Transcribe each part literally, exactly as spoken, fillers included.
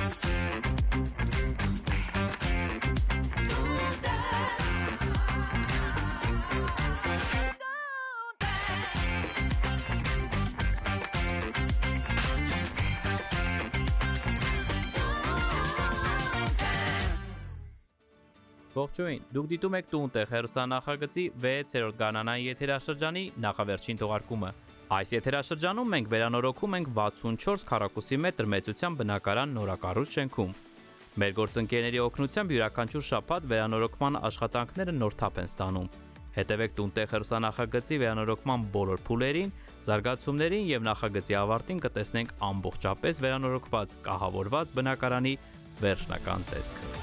Ողջույն, դուք դիտում եք «Տուն-տեղ» հեռուստանախագծի վեցերորդ գարնանային եթերաշրջանի նախավերջին թողարկումը։ Այս եթերաշրջանում մենք վերանորոգում ենք վաթսունչորս քառակուսի մետր մեծության բնակարան նորակառույց շենքում։ Մեր գործընկերների օգնությամբ յուրաքանչյուր շաբաթ վերանորոգման աշխատանքները նոր թափ են ստանում։ Հետևեք «Տուն-տեղ» հեռուստանախագծի վերանորոգման բոլոր փուլերին, զարգացումներին եւ նախագծի ավարտին կտեսնենք ամբողջապես վերանորոգված, կահավորված բնակարանի վերջնական տեսքը։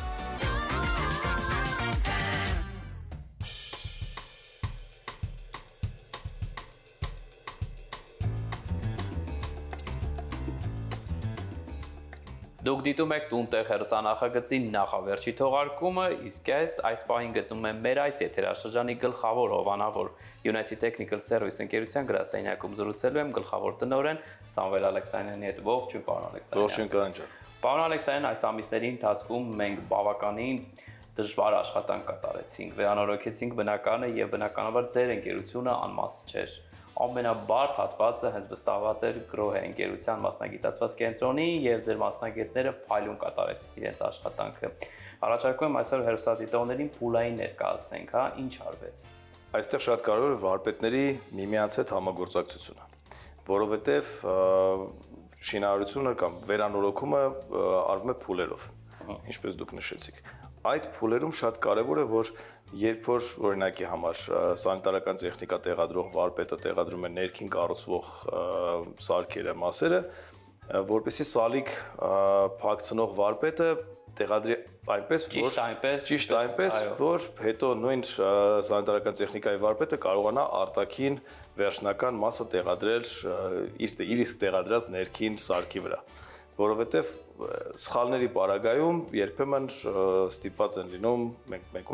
Դուք դիտում եք «Տուն-տեղ» հեռուստանախագծի նախավերջի թողարկումը, իսկ ես այս պահին գտնվում եմ մեր այս եթերաշրջանի գլխավոր հովանավոր United Technical Service ընկերության գրասենյակում զրուցելու եմ գլխավոր տնօրեն Սամվել Ալեքսանյանի հետ։ Ողջույն, պարոն Ալեքսանյան։ Ողջույն, Կարեն ջան։ Պարոն Ալեքսանյան, այս ամիսների ընթացքում մենք բավականին դժվար աշխատանք կատարեցինք, վերանորոգեցինք բնակարանը եւ բնականաբար ձեր ընկերությունը անմաս չէր։ Ամենաբարդ հատվածը հենց վստահված էր Գրոհե ընկերության մասնագիտացված կենտրոնի եւ ձեր մասնագետները փայլուն կատարեցին իրենց աշխատանքը։ Առաջարկում եմ այսօր հեռուստադիտողներին փուլային ներկայացնենք, հա, ինչ արվեց։ Այստեղ շատ կարևոր է վարպետների միմյանց հետ համագործակցությունը, որովհետեւ շինարարությունը կամ վերանորոգումը արվում է փուլերով, ինչպես դուք նշեցիք։ Այդ փուլերում շատ կարևոր է, որ երբ որ օրինակի համար սանիտարական տեխնիկա տեղադրող վարպետը տեղադրում է ներքին կառուցվող սարքերը, մասերը, որպեսզի սալիկ փակցնող վարպետը տեղադրի այնպես, որ ճիշտ այնպես, որ հետո նույն սանիտարական տեխնիկայի վարպետը կարողանա արտաքին վերջնական մասը տեղադրել իր իր իսկ տեղադրած ներքին սարքի վրա, որովհետև սխալների պարագայում երբեմն ստիպված են լինում մենք մենք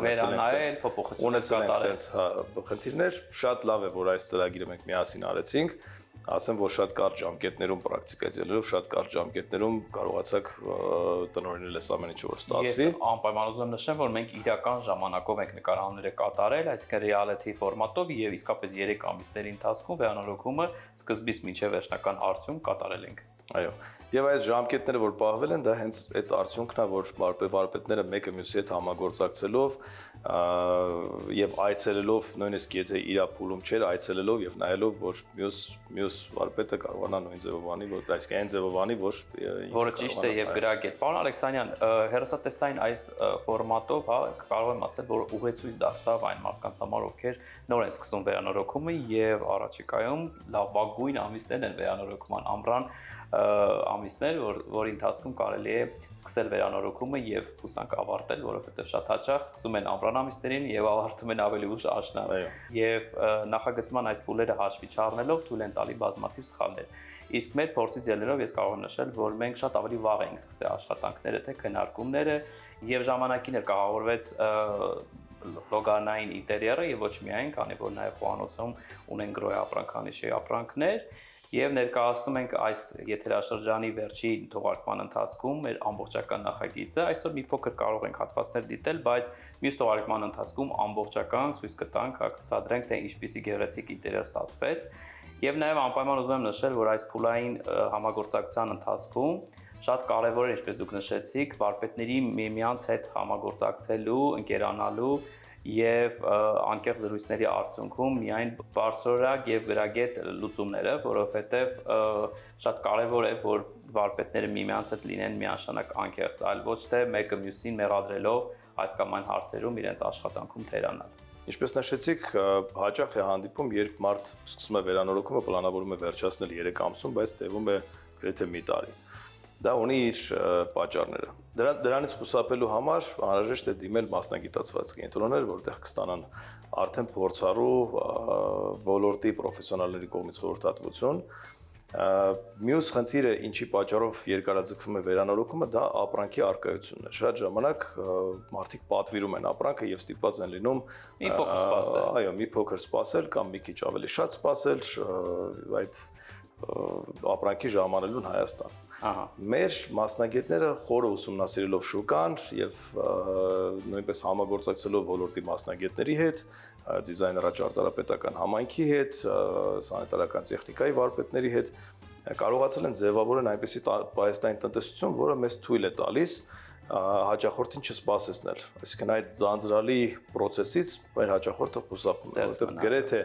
ունեցել ենք տենց խնդիրներ, շատ լավ է, որ այս ծրագիրը մենք միասին արեցինք, ասեմ, որ շատ կարճ ժամկետներում պրակտիկայից ելնելով շատ կարճ ժամկետներում կարողացաք տնօրինել այս ամեն ինչը որ ստացվի։ Ես անպայման ուզում եմ նշեմ, որ մենք իրական ժամանակով ենք նկարահանումները կատարել, այսինքն reality ֆորմատով եւ իսկապես երեք ամիսների ընթացքում վերանորոգումը սկզբից մինչեւ վերջնական արդյունք կատարել ենք։ Այո, եւ այս ժամկետները, որ պահվել են, դա հենց այդ արդյունքն է, որ վարպետները մեկը մյուսի հետ համագործակցելով եւ այցելելով, նույնիսկ եթե իր փուլում չէր, այցելելով եւ նայելով, որ մյուս մյուս վարպետը կարողանա նույն ձևով անի, որ այսինքն այն ձևով անի, որ որը ճիշտ է եւ գրագետ։ Պարոն Ալեքսանյան, հեռուստատեսային այս ֆորմատով, հա, կարող եմ ասել, որ ուղեցույց դարձավ այն մարդկանց համար, ովքեր նոր են սկսում վերանորոգումը եւ առաջիկայում լավագույն ամիսներ են վերանորոգման ամռան ամիսներ, որ որի ընթացքում կարելի է սկսել վերանորոգումը եւ հուսանք ավարտել, որովհետեւ շատ հաճախ սկսում են ամռան ամիսներին եւ ավարտում են ավելի ուշ աշնան։ Եվ նախագծման այս փուլերը հաշվի չառնելով թույլ են տալի բազմաթիվ սխալներ։ Իսկ մեր փորձից ելնելով ես կարող եմ նշել, որ մենք շատ ավելի վաղ էինք սկսել աշխատանքները, թե քննարկումները եւ ժամանակին էլ կաղավորվեց լոգանային ինտերիերը եւ ոչ միայն, քանի որ նաեւ խոհանոցում ունեն Գրոհե ապրանքանիշի ապրանքներ եւ ներկայացնում ենք այս եթերաշրջանի վերջին թողարկման ընթացքում մեր ամբողջական նախագիծը։ Այսօր մի փոքր կարող ենք հատվածներ դիտել, բայց մյուս թողարկման ընթացքում ամբողջական ցույց կտանք, հակուսադրենք, թե ինչպիսի գեղեցիկ ինտերիեր ստացվեց։ Եվ նաեւ անպայման ուզում եմ նշել, որ այս փուլային համագործակցության ընթացքում շատ կարևոր է, ինչպես դուք նշեցիք, վարպետների միմյանց հետ համագործակցելու, ընկերանալու եւ անկեղծ զրույցների արդյունքում միայն բարձրորակ եւ գրագետ լուծումները, որովհետեւ շատ կարեւոր է, որ վարպետները միմյանց հետ լինեն միանշանակ անկեղծ, այլ ոչ թե մեկը մյուսին մեղադրելով այս կամ այն հարցերում իրենց աշխատանքում թերանալ։ Ինչպես նշեցիք, հաճախ է հանդիպում, երբ մարդ սկսում է վերանորոգումը, պլանավորում է վերջացնել երեք ամսում, բայց տևում է գրեթե մի տարի։ Դա ունի իր պատճառները։ Դրա դրանից խուսափելու համար անհրաժեշտ է դիմել մասնագիտացված կենտրոններ, որտեղ կստանան արդեն փորձառու ոլորտի պրոֆեսիոնալների կողմից խորհրդատվություն։ Մյուս խնդիրը, ինչի պատճառով երկարաձգվում է վերանորոգումը, դա ապրանքի առկայությունն է։ Շատ ժամանակ մարդիկ պատվիրում են ապրանքը եւ ստիպված են լինում մի փոքր սպասել։ Այո, մի փոքր սպասել կամ մի քիչ ավելի շատ սպասել այդ ապրանքի ժամանելուն Հայաստան։ Ահա։ Մեր մասնագետները խորը ուսումնասիրելով շուկան եւ նույնպես համագործակցելով ոլորտի մասնագետների հետ, դիզայներա ճարտարապետական համայնքի հետ, սանիտարական տեխնիկայի վարպետների հետ կարողացել են ձևավորել այնպիսի պահեստային տնտեսություն, որը մեզ թույլ է տալիս հաճախորդին չսպասեցնել։ Այսինքն այդ ձանձրալի process-ից մեր հաճախորդը խուսափում է, որովհետև գրեթե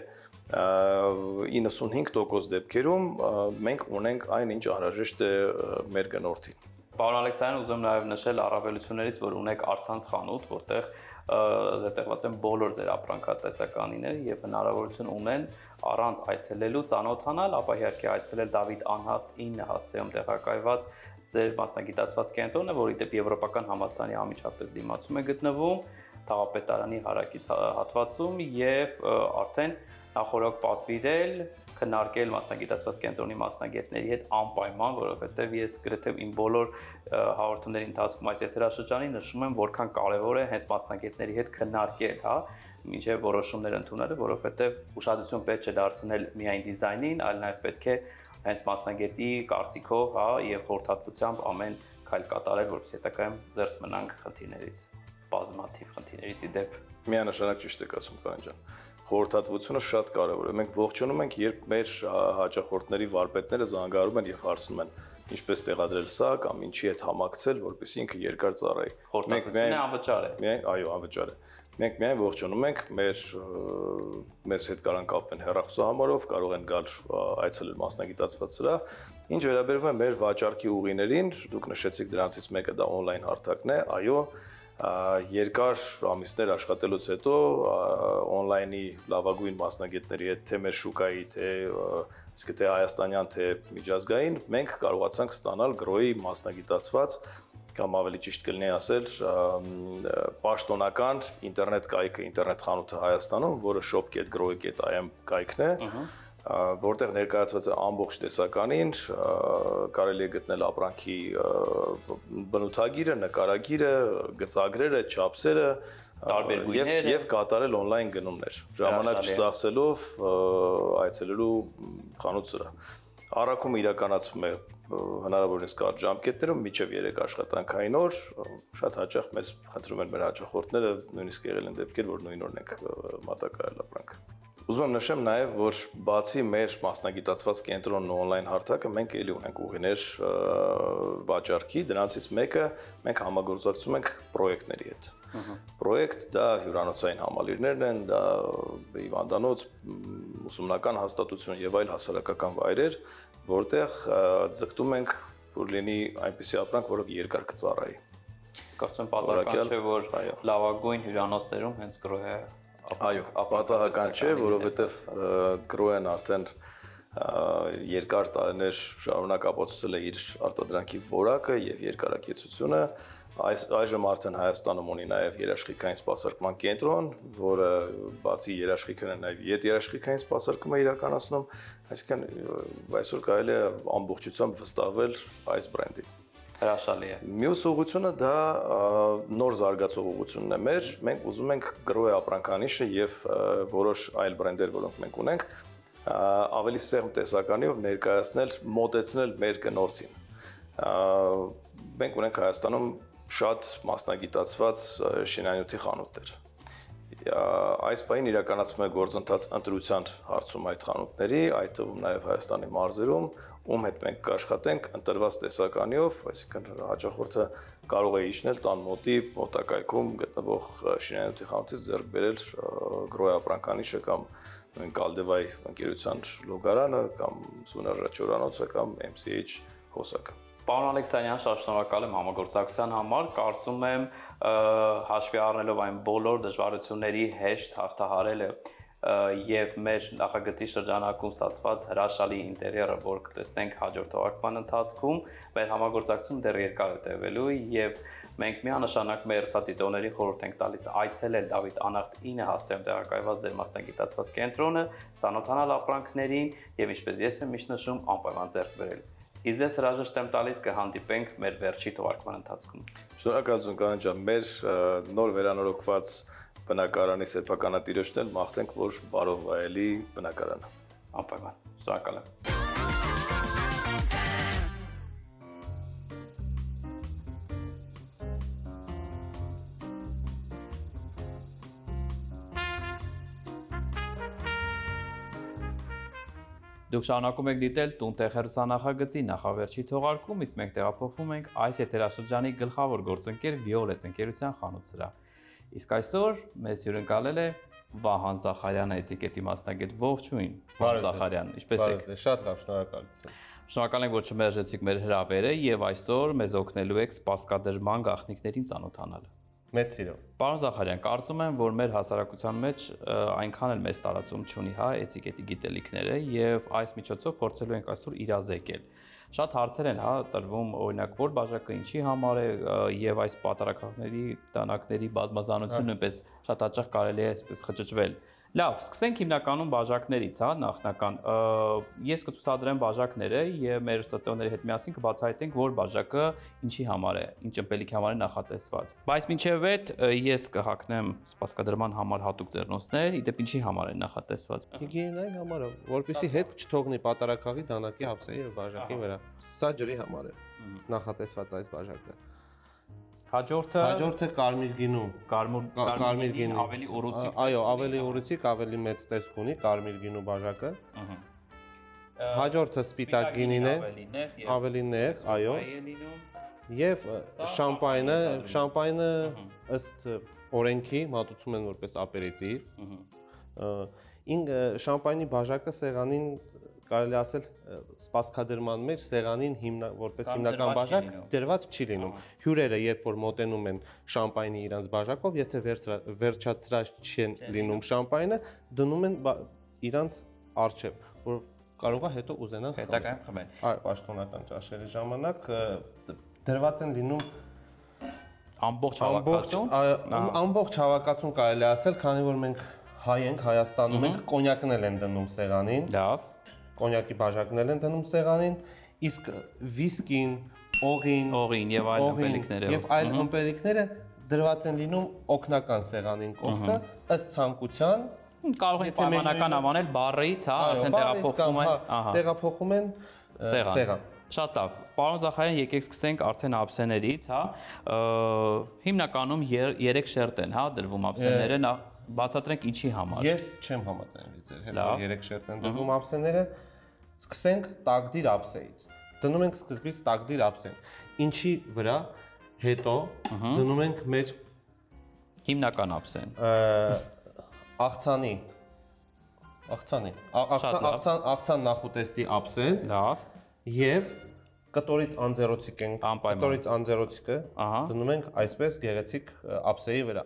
իննսունհինգ տոկոս դեպքերում մենք ունենք այն, ինչ անհրաժեշտ է մեր գնորդին։ Պարոն Ալեքսանյան, ուզում եմ նաև նշել առավելություններից, որ ունեք առցանց խանութ, որտեղ զետեղված են բոլոր ձեր ապրանքատեսականիները եւ հնարավորություն ունեն առանց այցելելու ծանոթանալ, ապա իհարկե այցելել Դավիթ անհատ ինը հասցեում տեղակայված ձեր մասնագիտացված կենտրոնը, որի դեպ եվրոպական համալսարանի անմիջապես դիմացում է գտնվում, Թաղապետարանի հարակից հատվածում եւ արդեն նախորդ պատվիրել, քննարկել մասնագիտացված կենտրոնի մասնագետների հետ անպայման, որովհետեւ ես գրեթե իմ բոլոր հաղորդումների ընթացքում այս եթերաշրջանի նշում եմ, որքան կարեւոր է հենց մասնագետների հետ քննարկել, հա, մինչեւ որոշումներ ընդունելը, որովհետեւ ուշադրություն պետք չէ դարձնել միայն դիզայնին, այլ նաեւ պետք է հենց մասնագետի կարծիքով, հա, եւ խորհրդատվությամբ ամեն քայլ կատարել, որպեսզի հետագայում դերս մնանք խնդիրներից, բազմաթիվ խնդիրներից ի դեպ։ Միանշանակ ճիշտ եք ասում, Կարեն ջան։ Խորհրդատվությունը շատ կարևոր է։ Մենք ողջունում ենք, երբ մեր հաճախորդների վարպետները զանգահարում են եւ հարցնում են ինչպես տեղադրել սա կամ ինչի հետ համակցել, որպեսզի ինքը երկար ծառայի։ Խորհրդատվությունը անվճար է։ Միայն, այո, անվճար է։ Մենք միայն ողջունում ենք, մեր մեզ հետ կարող են կապվել հեռախոսահամարով, կարող են գալ այցելել մասնագիտացված սրահ։ Ինչ վերաբերում է մեր վաճառքի ուղիներին, դուք նշեցիք դրանցից մեկը դա on-line հարթակն է, այո, երկար ամիսներ աշխատելուց հետո on-line-ի լավագույն մասնագետների հետ թե մեր շուկայի, թե իսկ թե հայաստանյան, թե միջազգային, մենք կարողացանք ստանալ գրոյի մասնագիտացված կամ ավելի ճիշտ կլինի ասել պաշտոնական ինտերնետ կայքը, ինտերնետ խանութը Հայաստանում, որը shop dot growy dot i m կայքն է, որտեղ ներկայացված է ամբողջ տեսականին, կարելի է գտնել ապրանքի բնութագիրը, նկարագիրը, գծագրերը, չափսերը տարբեր գույները եւ կատարել on-line գնումներ, ժամանակ չծախսելով այցելելու խանութ սրահ։ Առաքումը իրականացվում է հնարավորինս կարճ ժամկետներում մինչև երեք աշխատանքային օր, շատ հաճախ մեզ խնդրում են մեր հաճախորդները, նույնիսկ եղել են դեպքեր, որ նույն օրն ենք մատակարարել ապրանքը։ Ուզում եմ նշեմ նաև, որ բացի մեր մասնագիտացված կենտրոնն ու on-line հարթակը, մենք ելի ունենք ուղիներ վաճառքի, դրանցից մեկը մենք համագործակցում ենք պրոյեկտների հետ։ Պրոյեկտ դա հյուրանոցային համալիրներն են, դա հիվանդանոց, ուսումնական հաստատություն եւ այլ հասարակական վայրեր, որտեղ ձգտում ենք, որ լինի այնպիսի ապրանք, որը երկար կծառայի։ Կարծում եմ պատահական չէ, որ լավագույն հյուրանոցներում հենց գրոհը Այո, պատահական չէ, որովհետև գրոհն արդեն երկար տարիներ շարունակ ապացուցել է իր արտադրանքի որակը եւ երկարակեցությունը։ Այս այժմ արդեն Հայաստանում ունի նաեւ երաշխիքային սպասարկման կենտրոն, որը բացի երաշխիքն նաեւ յետերաշխիքային սպասարկում է իրականացնում, այսինքն այսօր կարելի է ամբողջությամբ վստահվել այս բրենդին։ Հրաշալի է։ Մյուս ուղղությունը դա նոր զարգացող ուղղությունն է մեր, մենք ուզում ենք գրոհի ապրանքանիշը եւ որոշ այլ բրենդեր, որոնք մենք ունենք, ավելի սեղմ տեսականիով ներկայացնել, մոտեցնել մեր գնորդին։ Մենք ունենք Հայաստանում շատ մասնագիտացված շինանյութի խանութներ։ Այս պահին իրականացվում է գործընթաց ընտրության հարցում այդ խանութների, այդ թվում նաև Հայաստանի մարզերում, ում հետ մենք կաշխատենք ընտրված տեսականիով, այսինքն հաճախորդը կարող է իջնել տան մոտի մոտակայքում գտնվող շինանյութի խանութից ձեռք բերել գրոհի ապրանքանիշը կամ նույն Կալդեվայ ընկերության լոգարանը կամ Սունարժա հյուրանոցը կամ M C H հոսակը։ Պարոն Ալեքսանյան, շատ շնորհակալ եմ համագործակցության համար, կարծում եմ հաշվի առնելով այն բոլոր դժվարությունների հեշտ հաղթահարելը եւ մեր նախագծի շրջանակում ստացված հրաշալի ինտերիերը, որ կտեսնենք հաջորդ թողարկման ընթացքում, մեր համագործակցությունը դեռ երկար է տևելու եւ մենք միանշանակ մեր սատիտողների խորհուրդ ենք տալիս այցելել Դավիթ անհատ ինը հասցեում տեղակայված ձեր մասնագիտացված կենտրոնը, ծանոթանալ ապրանքներին եւ ինչպես ես եմ միշտ նշում, անպայման ձեռք բերել։ Իսկ ես հրաժեշտ եմ տալիս կհանդիպենք մեր վերջի թողարկման ընթացքում։ Շնորհակալություն Կարեն ջան, մեր նոր վերանորոգված բնակարանի սեփականատիրոջն էլ մաղթենք, որ բարով վայելի բնակարանը։ Անպայման։ Շնորհակալ եմ։ Դուք շարունակում եք դիտել «Տուն-տեղ» հեռուստանախագծի նախավերջի թողարկում, իսկ մենք տեղափոխվում ենք այս եթերաշրջանի գլխավոր գործընկեր Վիոլետ ընկերության խանութ սրահ։ Իսկ այսօր մեզ հյուրընկալել է Վահան Զախարյանը, էտիկետի մասնագետ։ Ողջույն, Վահան Զախարյան, ինչպե՞ս եք։ Շատ լավ, շնորհակալություն։ Շնորհակալ ենք, որ չմերժեցիք մեր հրավերը եւ այսօր մեզ օգնելու եք սպասկադրման գաղտնիքներին ծանոթանալ։ Մեծ սիրով։ Պարոն Զախարյան, կարծում եմ, որ մեր հասարակության մեջ այնքան էլ մեծ տարածում չունի, հա, էտիկետի գիտելիքները եւ այս միջոցով փորձելու ենք այսօր իրազեկել։ Շատ հարցեր են, հա, տրվում, օրինակ, որ բաժակը ինչի համար է եւ այս պատարագաների, տանակների բազմազանությունը նույնպես շատ հաճախ կարելի է այսպես խճճվել։ Լավ, սկսենք հիմնականում բաժակներից, հա, նախնական։ Ես կցուցադրեմ բաժակները եւ մեր ստատիոների հետ միասին կբացահայտենք, որ բաժակը ինչի համար է, ինչ ըմպելիքի համար է նախատեսված։ Բայց մինչեւ այդ ես կհակնեմ սպասկադրման համար հատուկ ձեռնոցներ, իդեպ ինչի համար է նախատեսված։ Հիգիենայի համար, որպեսզի հետ չթողնի պատարագաղի դանակի հապսերի եւ բաժակի վրա։ Սա ջրի համար է նախատեսված այս բաժակը։ Հաջորդը Հաջորդը կարմիր գինու։ Կարմիր կարմիր գինու ավելի ուռուցիկ։ Այո, ավելի ուռուցիկ, ավելի մեծ տեսք ունի կարմիր գինու բաժակը։ Հաջորդը սպիտակ գինին է, ավելի նեղ, այո։ Եւ շամպայնը, շամպայնը ըստ օրենքի մատուցում են որպես ապերիտիվ։ Ինք շամպայնի բաժակը սեղանին կարելի ասել սպասկադրման մեջ սեղանին հիմնա որպես հիմնական բաժակ դրված չի լինում։ Հյուրերը երբ որ մոտենում են շամպայնի իրանց բաժակով, եթե վերջացրած չեն լինում շամպայնը, դնում են իրանց առջև, որ կարող է հետո ուզենան խմել։ Հետագայում խմել։ Այո, պաշտոնական ճաշերի ժամանակ դրված են լինում ամբողջ հավաքածուն։ Ամբողջ հավաքածուն կարելի ասել, քանի որ մենք հայ ենք, Հայաստանում ենք, կոնյակն էլ են դնում սեղանին։ Լավ։ Կոնյակի բաժակն էլ են դնում սեղանին, իսկ վիսկին, օղին, օղին եւ այլ ըմպելիքները եւ այլ ըմպելիքները դրված են լինում օգնական սեղանին կողքը, ըստ ցանկության կարող են պայմանական անվանել բառից, հա, արդեն տեղափոխվում են, ահա, տեղափոխում են սեղան։ Շատ լավ։ Պարոն Զախարյան, եկեք սկսենք արդեն ափսեներից, հա։ Հիմնականում երեք շերտ են, հա, դրվում ափսեները, բացատրենք ինչի համար։ Ես չեմ համաձայնվի ձեր հետ, որ երեք շերտ են դրվում ափսեները։ Սկսենք տակդիր ափսեից։ Դնում ենք սկզբից տակդիր ափսեն։ Ինչի վրա հետո դնում ենք մեր հիմնական ափսեն։ Աղցանի աղցանի աղցան աղցան նախուտեստի ափսեն։ Լավ։ Եվ կտորից անձեռոցիկ ենք, կտորից անձեռոցիկը դնում ենք այսպես գեղեցիկ ափսեի վրա։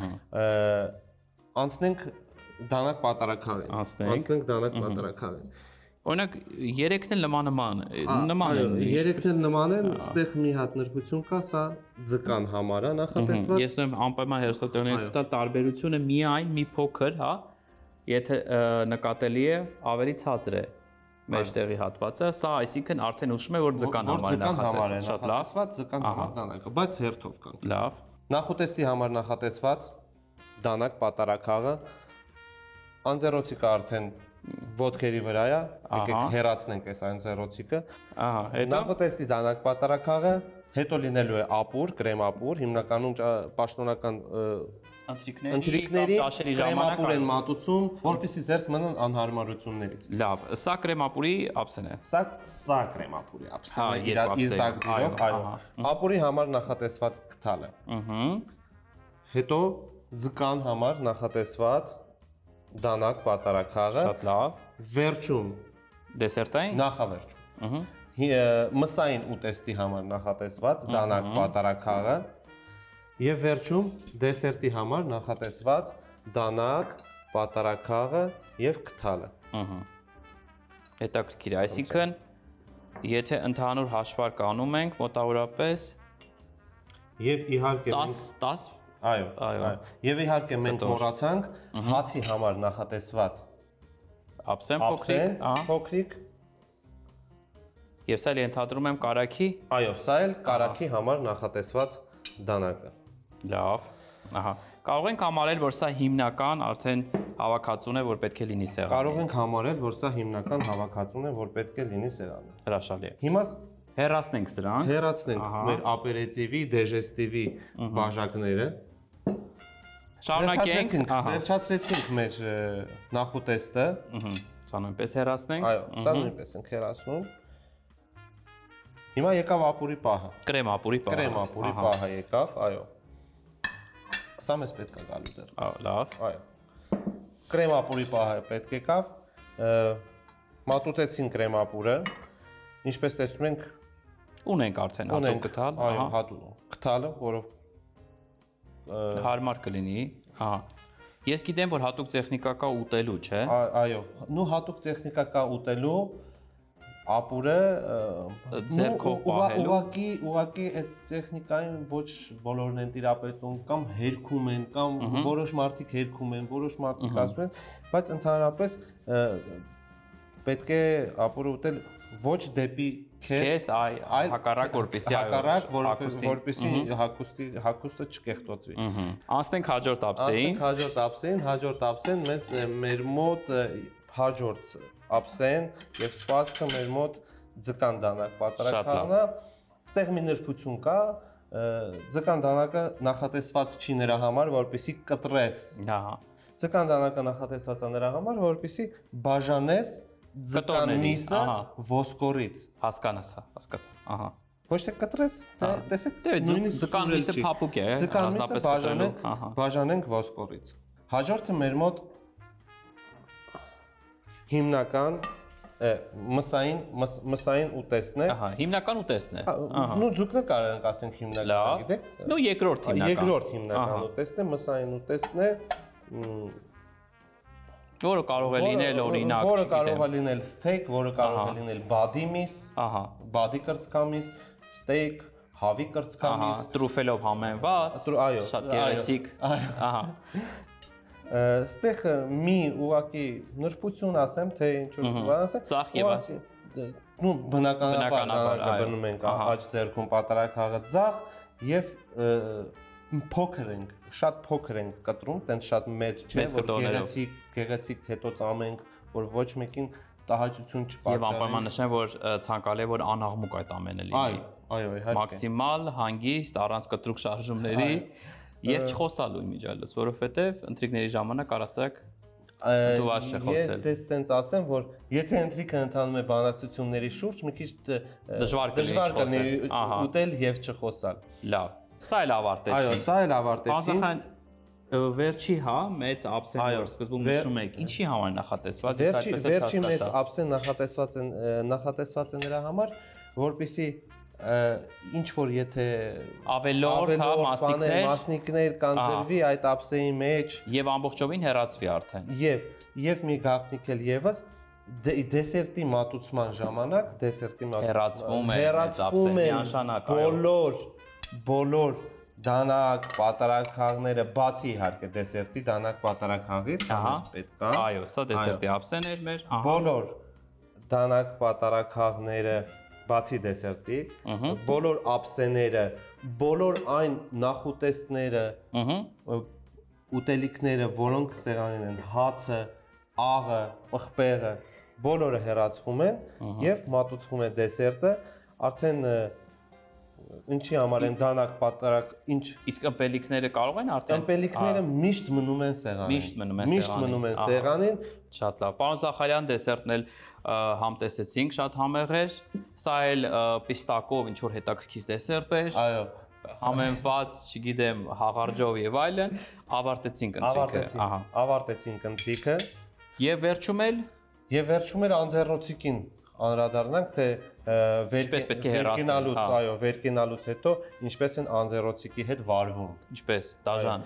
Անցնենք դանակ պատարագաղին։ Անցնենք դանակ պատարագաղին։ Օրինակ երեքն էլ նմանման նման են։ Երեքն էլ նման են, այստեղ մի հատ նրբություն կա, սա ձկան համար է նախատեսված։ Ես եմ անպայման հերոստատորներից տա տարբերությունը միայն մի փոքր, հա, եթե նկատելի է ավելի ցածր է մեջտեղի հատվածը, սա այսինքն արդեն ուշում է որ ձկան համար է նախատեսված, շատ լավ, ձկան համար դանակը, բայց հերթով կան։ Լավ։ Նախուտեստի համար նախատեսված դանակ պատարագաղը անձեռոցիկը արդեն ոտքերի վրա է, եկեք հեռացնենք այս անձեռոցիկը։ Ահա, հետո նախուտեստի դանակ պատարագաղը, հետո լինելու է ապուր, կրեմ ապուր, հիմնականում պաշտոնական ընթրիքների ճաշերի ժամանակ կրեմ ապուր են մատուցում, որպեսզի զերծ մնան անհարմարություններից։ Լավ, սա կրեմ ապուրի ափսեն է։ Սա սա կրեմ ապուրի ափսեն է, իր տակդիրով, այո։ Ապուրի համար նախատեսված կթալ է։ Ահա։ Հետո ձկան համար նախատեսված դանակ պատարագաղը։ Շատ լավ։ Վերջում դեսերտային նախավերջում։ Ահա։ Մսային ուտեստի համար նախատեսված դանակ պատարագաղը եւ վերջում դեսերտի համար նախատեսված դանակ պատարագաղը եւ կթալը։ Ահա։ Հետաքրքիր, այսինքն եթե ընդհանուր հաշվարկ անում ենք մոտավորապես եւ իհարկե դես դես Այո, այո։ Եվ իհարկե մենք մոռացանք հացի համար նախատեսված ափսեն փոքրիկ, փոքրիկ։ Եվ սա էլ ենթադրում եմ կարագի։ Այո, սա էլ կարագի համար նախատեսված դանակը։ Լավ։ Ահա։ Կարող ենք համարել, որ սա հիմնական արդեն հավաքածուն է, որ պետք է լինի սեղանը։ Կարող ենք համարել, որ սա հիմնական հավաքածուն է, որ պետք է լինի սեղանը։ Հրաշալի է։ Հիմա հեռացնենք սրանք։ Հեռացնենք մեր ապերետիվի, դեժեստիվի բաժակները։ Շարունակենք, ահա։ Վերջացրեցինք մեր նախուտեստը։ Սա նույնպես հեռացնենք։ Այո, սա նույնպես ենք հեռացնում։ Հիմա եկավ ապուրի պահը։ Կրեմ ապուրի պահը։ Կրեմ ապուրի պահը եկավ, այո։ Սա մեզ պետք է գալու դեռ։ Այո, լավ։ Այո։ Կրեմ ապուրի պահը պետք եկավ։ Մատուցեցին կրեմ ապուրը։ Ինչպես տեսնում ենք, ունենք արդեն հատուկ գթալ, այո, հատուկ գթալը, որով հարմար կլինի, ահա։ Ես գիտեմ, որ հատուկ տեխնիկա կա ուտելու, չէ։ Այո, նու հատուկ տեխնիկա կա ուտելու, ապուրը ձեռքով պահելու։ Ուղղակի, ուղղակի այդ տեխնիկային ոչ բոլորն են տիրապետում կամ հերքում են, կամ որոշ մարդիկ հերքում են, որոշ մարդիկ ասում են, բայց ընդհանրապես պետք է ապուրը ուտել ոչ դեպի քեզ, այլ հակառակ, որպեսզի հակառակ, որպեսզի հագուստի հագուստը չկեղտոտվի։ Անցնենք հաջորդ ափսեին։ Անցնենք հաջորդ ափսեին, հաջորդ ափսեն մեզ մեր մոտ հաջորդ ափսեն եւ սպասքը մեր մոտ ձկան դանակ պատարակն է։ Այստեղ մի նրբություն կա, ձկան դանակը նախատեսված չի նրա համար, որպեսզի կտրես։ Ահա։ Ձկան դանակը նախատեսված է նրա համար, որպեսզի բաժանես ձկան միսը ոսկորից։ Հասկանացա, հասկացա։ Ահա։ Ոչ թե կտրես, տեսեք, նույնիսկ ձկան միսը փափուկ է, ձկան միսը բաժանենք, բաժանենք ոսկորից։ Հաջորդը մեր մոտ հիմնական մսային մսային ուտեստն է։ Ահա, հիմնական ուտեստն է։ Նու ձուկն է կարող ենք ասենք հիմնական, գիտեք։ Նու երկրորդ հիմնական։ Երկրորդ հիմնական ուտեստն է, մսային ուտեստն է։ Որը կարող է լինել օրինակ, որը կարող է լինել ստեյք, որը կարող է լինել բադի միս, ահա, բադի կրծքամիս, ստեյք, հավի կրծքամիս, ահա, տրուֆելով համենված, այո, շատ գեղեցիկ, ահա։ Ստեղ մի ուղակի նրբություն ասեմ, թե ինչ որ բան ասեմ, ծախ եւ նու բնականաբար բնում ենք աջ ձեռքում պատարակը ծախ եւ փոքր ենք, շատ փոքր ենք կտրում, տենց շատ մեծ չէ, որ գեղեցիկ, գեղեցիկ հետո ծամենք, որ ոչ մեկին տհաճություն չպատճառի։ Եվ անպայման նշեմ, որ ցանկալի է, որ անաղմուկ այդ ամենը լինի։ Այո, այո, իհարկե։ Մաքսիմալ հանգիստ, առանց կտրուկ շարժումների եւ չխոսալու իմիջիալոց, որովհետեւ ընթրիկների ժամանակ առասարակ դուած չէ խոսել։ Ես ձեզ սենց ասեմ, որ եթե ընթրիկը ընթանում է բանակցությունների շուրջ, մի քիչ դժվար կլինի ուտել եւ չխոսալ։ Լավ։ Սա էլ ավարտեցին։ Այո, սա էլ ավարտեցին։ Անձախան վերջի հա մեծ ափսեն որ սկզբում նշում եք, ինչի համար նախատեսված է այդպես է։ Վերջի մեծ ափսեն նախատեսված են նախատեսված է նրա համար, որպեսզի ինչ որ եթե ավելորդ հա մասնիկներ մասնիկներ կան դրվի այդ ափսեի մեջ եւ ամբողջովին հեռացվի արդեն։ Եվ եւ մի գաղտնիք էլ եւս դեսերտի մատուցման ժամանակ դեսերտի հեռացվում է հեռացվում է բոլոր բոլոր դանակ պատարակաղները բացի իհարկե դեսերտի դանակ պատարակաղից պետք է այո սա դեսերտի ափսեն էր մեր բոլոր դանակ պատարակաղները բացի դեսերտի բոլոր ափսեները բոլոր այն նախուտեստները ուտելիքները որոնք սեղանին են հացը աղը պղպեղը բոլորը հեռացվում են եւ մատուցվում է դեսերտը արդեն ինչի համար են դանակ պատարակ ինչ իսկ ըմպելիքները կարող են արդեն ըմպելիքները միշտ մնում են սեղանին միշտ մնում են միշտ մնում են սեղանին շատ լավ պարոն Զախարյան դեսերտն էլ համտեսեցինք շատ համեղ էր սա էլ պիստակով ինչ որ հետաքրքիր դեսերտ էր այո համենված չգիտեմ հաղարջով եւ այլն ավարտեցինք ընթրիքը ահա ավարտեցինք ընթրիքը եւ վերջում էլ եւ վերջում էլ անձեռնոցիկին անդրադառնանք թե վերկենալուց, այո, վերկենալուց հետո ինչպես են անձեռոցիկի հետ վարվում։ Ինչպես, դաժան։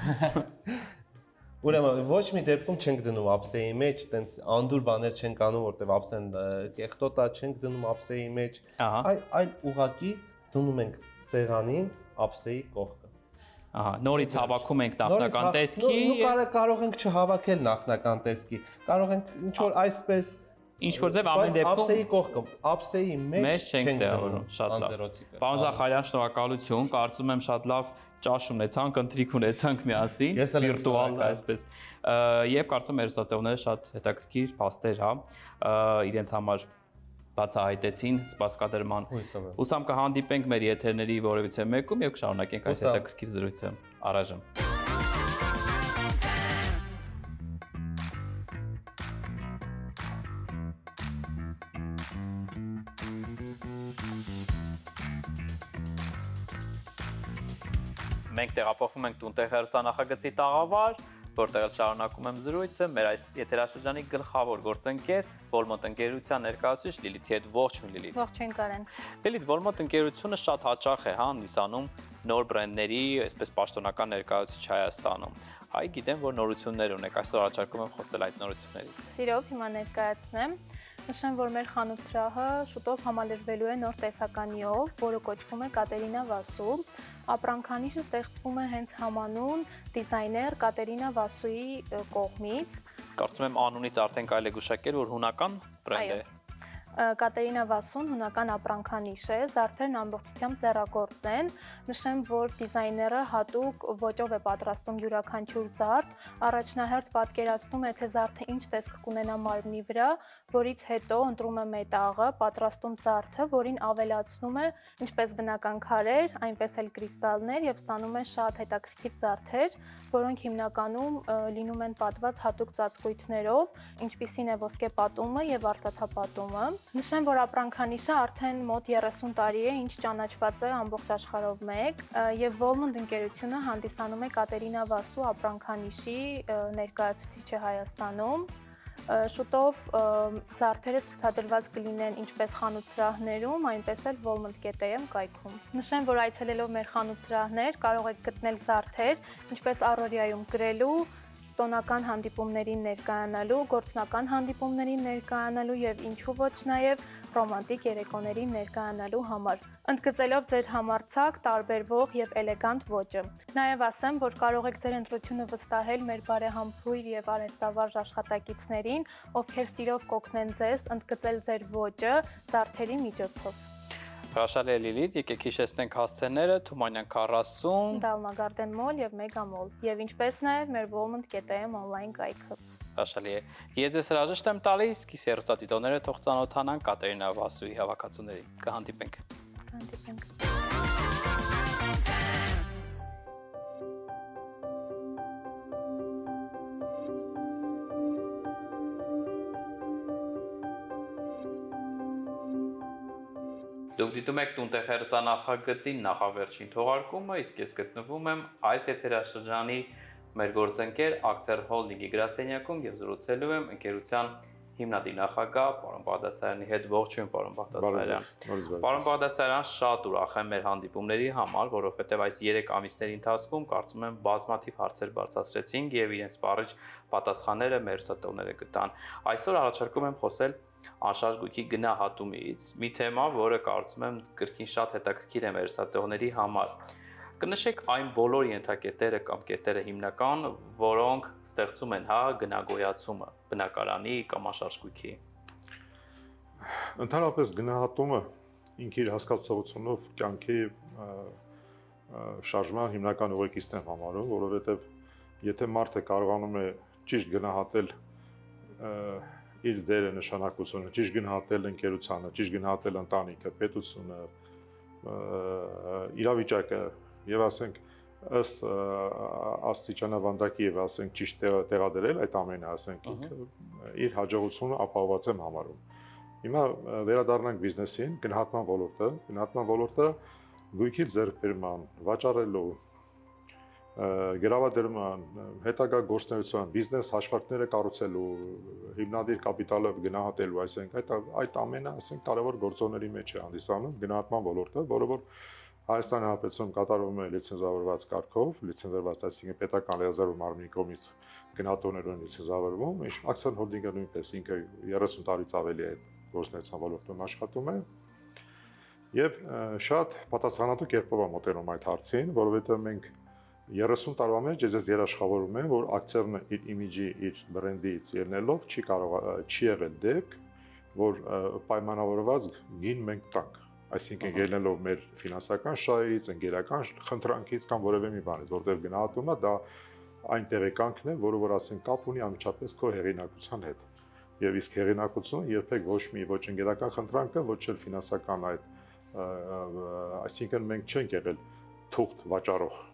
Ուրեմն ոչ մի դեպքում չենք դնում ափսեի մեջ, տենց անդուր բաներ չենք անում, որտեվ ափսեն կեղտոտա չենք դնում ափսեի մեջ, այլ այլ ուղակի դնում ենք սեղանին ափսեի կողքը։ Ահա, նորից հավաքում ենք նախնական տեսքի։ Նու կարող ենք չհավաքել նախնական տեսքի։ Կարող ենք ինչ որ այսպես ինչ որ ձև ամեն դեպքում ափսեի կողքը, ափսեի մեջ չենք տեղավորում, շատ լավ։ Պարոն Զախարյան, շնորհակալություն, կարծում եմ շատ լավ ճաշ ունեցանք, ընթրիք ունեցանք միասին, վիրտուալ այսպես։ Եվ կարծում եմ հերոսատեղները շատ հետաքրքիր փաստեր, հա, իրենց համար բացահայտեցին սպասկադրման։ Հուսամ կհանդիպենք մեր եթերների որևիցե մեկում եւ կշարունակենք այս հետաքրքիր զրույցը առայժմ։ մենք տեղափոխվում ենք տունտեղ հերոսանախագծի տաղավար, որտեղ շարունակում եմ զրույցը, մեր այս եթերաշրջանի գլխավոր գործընկեր Volmont ընկերության ներկայացուցիչ Լիլիթի հետ։ Ողջույն Լիլիթ։ Ողջույն Կարեն։ Լիլիթ, Volmont ընկերությունը շատ հաճախ է, հա, Nissan-ում նոր բրենդների, այսպես պաշտոնական ներկայացուցիչ Հայաստանում։ Այ գիտեմ, որ նորություններ ունեք, այսօր առաջարկում եմ խոսել այդ նորություններից։ Սիրով հիմա ներկայացնեմ։ Նշեմ, որ մեր խանութ սրահը շուտով համալրվելու է նոր տեսականիով, որը կոչվում է Կատերինա Վասու։ Ապրանքանիշը ստեղծվում է հենց համանուն դիզայներ Կատերինա Վասուի կողմից։ Կարծում եմ անունից արդեն կարելի է գուշակել, որ հունական բրենդ է։ Կատերինա Վասուն հունական ապրանքանիշ է, զարդերն ամբողջությամբ ձեռագործ են։ Նշեմ, որ դիզայները հատուկ ոճով է պատրաստում յուրաքանչյուր զարդ, առաջնահերթ պատկերացնում է, թե զարդը ինչ տեսք կունենա մարմնի վրա, որից հետո ընտրում է մետաղը, պատրաստում զարդը, որին ավելացնում է ինչպես բնական քարեր, այնպես էլ կրիստալներ եւ ստանում է շատ հետաքրքիր զարդեր, որոնք հիմնականում լինում են պատված հատուկ ծածկույթներով, ինչպիսին է ոսկե պատումը եւ արտաթափատումը։ Նշեմ, որ ապրանքանիշը արդեն մոտ երեսուն տարի է, ինչ ճանաչված է ամբողջ աշխարհով մեկ, եւ Volmont ընկերությունը հանդիսանում է Կատերինա Վասու ապրանքանիշի ներկայացուցիչը Հայաստանում։ Շուտով զարդերը ցուցադրված կլինեն ինչպես խանութ սրահներում, այնպես էլ volmont dot am կայքում։ Նշեմ, որ այցելելով մեր խանութ սրահներ կարող եք գտնել զարդեր, ինչպես առօրյայում կրելու, տոնական հանդիպումներին ներկայանալու, գործնական հանդիպումներին ներկայանալու եւ ինչու ոչ նաեւ ռոմանտիկ երեկոներին ներկայանալու համար, ընդգծելով ձեր համարձակ, տարբերվող եւ էլեգանտ ոճը։ Նաեւ ասեմ, որ կարող եք ձեր ընտրությունը վստահել մեր բարեհամբույր եւ արհեստավարժ աշխատակիցներին, ովքեր սիրով կօգնեն ձեզ ընդգծել ձեր ոճը զարդերի միջոցով։ Հրաշալի է Լիլիթ, եկեք հիշեցնենք հասցեները՝ Թումանյան քառասուն, Dalma Garden Mall եւ Mega Mall, եւ ինչպես նաեւ մեր volmont dot am on-line կայքը։ Հրաշալի է։ Ես ձեզ հրաժեշտ եմ տալիս, կիս հեռուստադիտողները թող ծանոթանան Կատերինա Վասուի հավաքածուներին։ Կհանդիպենք։ Կհանդիպենք։ Դուք դիտում եք տունտեղ հեռուստանախագծի նախավերջին թողարկումը, իսկ ես գտնվում եմ այս եթերաշրջանի մեր գործընկեր Ակցիա Հոլդինգի գրասենյակում եւ զրուցելու եմ ընկերության հիմնադիր նախագահ պարոն Բաղդասարյանի հետ։ Ողջույն պարոն Բաղդասարյան։ Պարոն Բաղդասարյան, շատ ուրախ եմ մեր հանդիպումների համար, որովհետեւ այս երեք ամիսների ընթացքում կարծում եմ բազմաթիվ հարցեր բարձրացրեցինք եւ իրենց սպառիչ պատասխանները մեր ցուցակները գտան։ Այսօր առաջարկում եմ խոսել անշարժ գույքի գնահատումից, մի թեմա, որը կարծում եմ կրկին շատ հետաքրքիր է մեր սատողների համար։ Կնշեք այն բոլոր ենթակետերը կամ կետերը հիմնական, որոնք ստեղծում են հա գնագոյացումը բնակարանի կամ անշարժ գույքի։ Ընդհանրապես գնահատումը ինքը իր հասկացությունով կյանքի շարժման հիմնական ուղեկիցն եմ համարում, որովհետև եթե մարդը կարողանում է ճիշտ գնահատել իր դերը նշանակությունը, ճիշտ գնահատել ընկերությանը, ճիշտ գնահատել ընտանիքը, պետությունը, իրավիճակը եւ ասենք ըստ աստիճանավանդակի եւ ասենք ճիշտ տեղադրել այդ ամենը, ասենք իր հաջողությունը ապահովված եմ համարում։ Հիմա վերադառնանք բիզնեսին, գնահատման ոլորտը, գնահատման ոլորտը գույքի ձեռքբերման, վաճառելու, գրավադրման, հետագա գործունեության, բիզնես հաշվարկները կառուցելու, հիմնադիր կապիտալը գնահատելու, այսինքն այդ այդ ամենը, ասենք կարևոր գործոնների մեջ է հանդիսանում գնահատման ոլորտը, որը որ Հայաստանի Հանրապետությունում կատարվում է լիցենզավորված կարգով, լիցենզավորված, այսինքն պետական լիազորող մարմնի կողմից գնահատողներն են լիցենզավորվում, իսկ Ակցիա Հոլդինգը նույնպես ինքը երեսուն տարից ավելի է գործունեության ոլորտում աշխատում է եւ շատ պատասխանատու կերպով է մոտենում այդ հարցին, որովհետեւ մենք երեսուն տարվա մեջ ես երաշխավորում եմ, որ ակցիան իր իմիջի, իր բրենդից ելնելով չի կարող չի եղել դեպք, որ պայմանավորված գին մենք տանք, այսինքն ելնելով մեր ֆինանսական շահերից, ընկերական խնդրանքից կամ որևէ մի բանից, որտեղ գնահատումը դա այն տեղեկանքն է, որը որ ասենք կապ ունի անմիջապես քո հեղինակության հետ։ Եվ իսկ հեղինակությունը երբեք ոչ մի ոչ ընկերական խնդրանքը, ոչ էլ ֆինանսական այդ, այսինքն մենք չենք եղել թուղթ վաճառող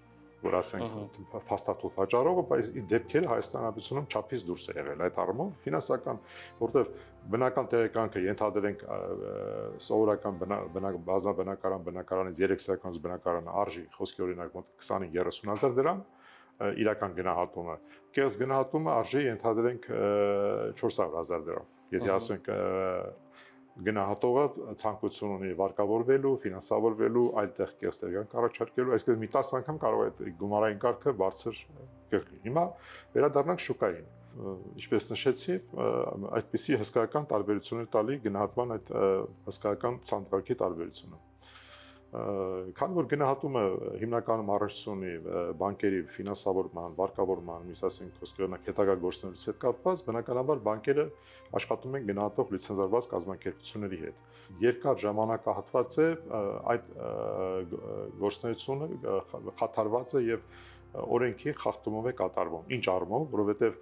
որ ասենք փաստաթուղթ վաճառողը, բայց ի դեպքերը Հայաստան Հանրապետությունում չափից դուրս է եղել այդ առումով ֆինանսական, որտեղ բնական տեղեկանքը ենթադրենք սովորական բազմաբնակարան բնակարանից երեք սրականոց բնակարանը արժի խոսքի օրինակ մոտ քսանից երեսուն հազար դրամ իրական գնահատումը, կեղծ գնահատումը արժի ենթադրենք չորս հարյուր հազար դրամ, եթե ասենք գնահատողը ցանկություն ունի վարկավորվելու, ֆինանսավորվելու, այլտեղ կեղծ տեղեկանք առաջարկելու, այսինքն մի տասը անգամ կարող է գումարային կարգը բարձր կրկին։ Հիմա վերադառնանք շուկային։ Ինչպես նշեցի, այդպիսի հսկայական տարբերություններ տալի գնահատման այդ հսկայական ցանկակի տարբերությունը։ Քանի որ գնահատումը հիմնականում առաջություն ունի բանկերի ֆինանսավորման, վարկավորման, մյուս ասենք խոսքերնակ հետագա գործունեության հետ կապված, բնականաբար բանկերը աշխատում են գնահատող լիցենզավորված կազմակերպությունների հետ։ Երկար ժամանակահատված է այդ գործունեությունը խաթարված է եւ օրենքի խախտումով է կատարվում։ Ինչ առումով, որովհետեւ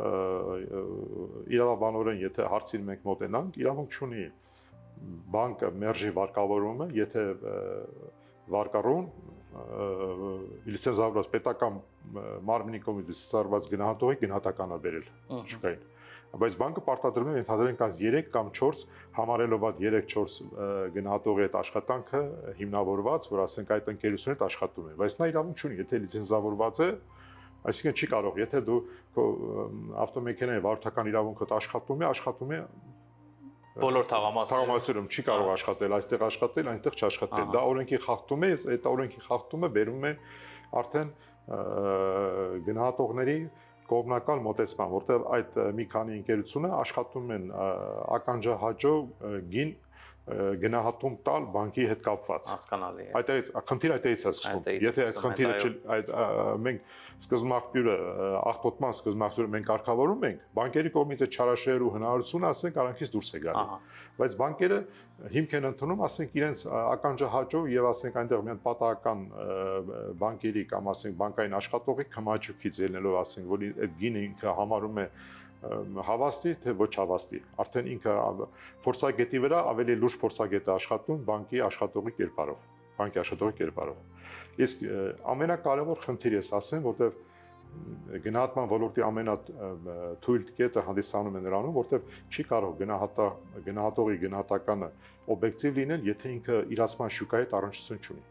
իրավաբանորեն եթե հարցին մենք մոտենանք, իրավունք չունի բանկը մերժի վարկավորումը, եթե վարկառուն լիցենզավորված պետական մարմնի կողմից լիցենզավորված գնահատողի գնահատական է բերել շուկային։ Բայց բանկը պարտադրում է ենթադրենք այս երեք կամ չորս համարելով այդ երեք չորս գնահատողի այդ աշխատանքը հիմնավորված, որ ասենք այդ ընկերությունն հետ աշխատում է, բայց նա իրավունք չունի, եթե լիցենզավորված է, այսինքն չի կարող, եթե դու քո ավտոմեքենայի վարորդական իրավունքդ աշխատում է, աշխատում է բոլոր թաղամասերում չի կարող աշխատել, այստեղ աշխատել, այնտեղ չաշխատել։ Դա օրենքի խախտում է, այդ օրենքի խախտումը բերում է արդեն գնահատողների կողմնակալ մոտեցման, որտեղ այդ մի քանի ընկերությունը աշխատում են ականջահաճո գին գնահատում տալ բանկի հետ կապված։ Հասկանալի է։ Այդտեղից խնդիրը այդտեղից է սկսվում։ Եթե այդ խնդիրը այդ մենք սկզբնաղբյուրը աղբոտման սկզբնաղբյուրը մենք կարգավորում ենք, բանկերի կողմից այդ չարաշահելու հնարավորությունը ասենք արանքից դուրս է գալու։ Բայց բանկերը հիմք են ընդունում, ասենք իրենց ականջահաճո եւ ասենք այնտեղ մի հատ պատահական բանկերի կամ ասենք բանկային աշխատողի կմաճուկից ելնելով ասենք որ այդ գինը ինքը համարում է հավաստի թե ոչ հավաստի, արդեն ինքը փորձագետի վրա ավելի լուրջ փորձագետ է աշխատում բանկի աշխատողի կերպարով, բանկի աշխատողի կերպարով։ Իսկ ամենակարևոր խնդիրը ես ասեմ, որտեղ գնահատման ոլորտի ամենաթույլ կետը հանդիսանում է նրանում, որտեղ չի կարող գնահատա գնահատողի գնահատականը օբյեկտիվ լինել, եթե ինքը իրացման շուկայի հետ առնչություն չունի։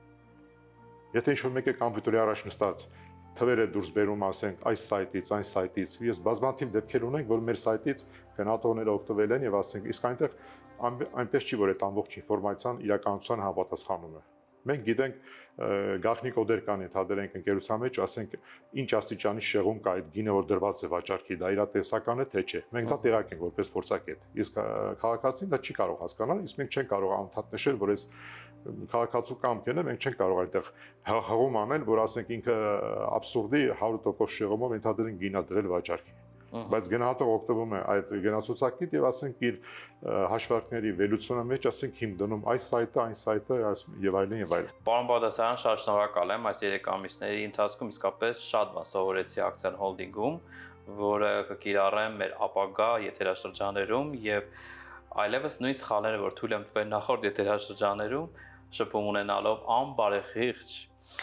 Եթե ինչ-որ մեկը կոմպյուտերի առաջ նստած թվեր է դուրս բերում, ասենք, այս սայթից, այն սայթից, ես բազմաթիվ դեպքեր ունենք, որ մեր սայթից գնահատողները օգտվել են եւ ասենք, իսկ այնտեղ այնպես չի, որ այդ ամբողջ ինֆորմացիան իրականության համապատասխանում է։ Մենք գիտենք գաղտնի կոդեր կան, ենթադրենք ընկերության մեջ, ասենք, ինչ աստիճանի շեղում կա այդ գինը, որ դրված է վաճառքի, դա իրատեսական է թե չէ։ Մենք դա տեղակ ենք որպես փորձագետ։ Իսկ քաղաքացին դա չի կարող հասկանալ, իսկ մենք չենք կարող անդադար նշել, որ այս քաղաքացու կամքն է, մենք չենք կարող այդտեղ հղում անել, որ ասենք ինքը աբսուրդի հարյուր տոկոս շեղումով ենթադրենք գինա դրել վաճառքի։ Բայց գնահատող օգտվում է այդ գնացուցակից եւ ասենք իր հաշվարկների վերլուծության մեջ ասենք հիմ դնում այս սայթը, այն սայթը եւ այլն եւ այլն։ Պարոն Բաղդասարյան, շատ շնորհակալ եմ, այս երեք ամիսների ընթացքում իսկապես շատ բան սովորեցի Ակցիոն Հոլդինգում, որը կկիրառեմ մեր ապագա եթերաշրջաններում եւ այլևս նույն սխալները, որ թույլ եմ տվել նախորդ եթերաշրջաններում, շփում ունենալով անբարեխիղճ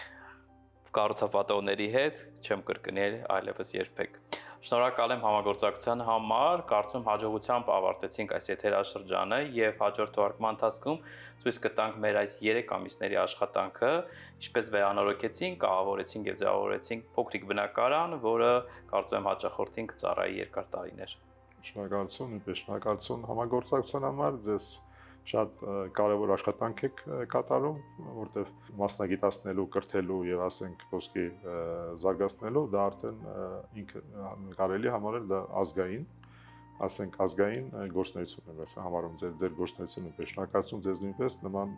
կառուցապատողների հետ, չեմ կրկնել այլևս երբեք։ Շնորհակալ եմ համագործակցության համար, կարծում հաջողությամբ ավարտեցինք այս եթերաշրջանը եւ հաջորդ թողարկման ընթացքում ցույց կտանք մեր այս երեք ամիսների աշխատանքը, ինչպես վերանորոգեցինք, կահավորեցինք եւ ձևավորեցինք փոքրիկ բնակարան, որը կարծում եմ հաճախորդին կծառայի երկար տարիներ։ Շնորհակալություն, նույնպես շնորհակալություն համագործակցության համար, ձեզ շատ կարևոր աշխատանք եք կատարում, որտեղ մասնագիտացնելու, կրթելու եւ ասենք ոսկի զարգացնելու դա արդեն ինքը կարելի համարել դա ազգային, ասենք ազգային գործունեություն է, ասա համարում ձեր ձեր գործունեությունը նույնպես շնորհակալություն ձեզ նույնպես նման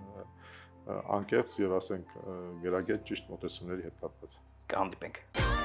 անկեղծ եւ ասենք գերագետ ճիշտ մոտեցումների հետ կապված։ Կհանդիպենք։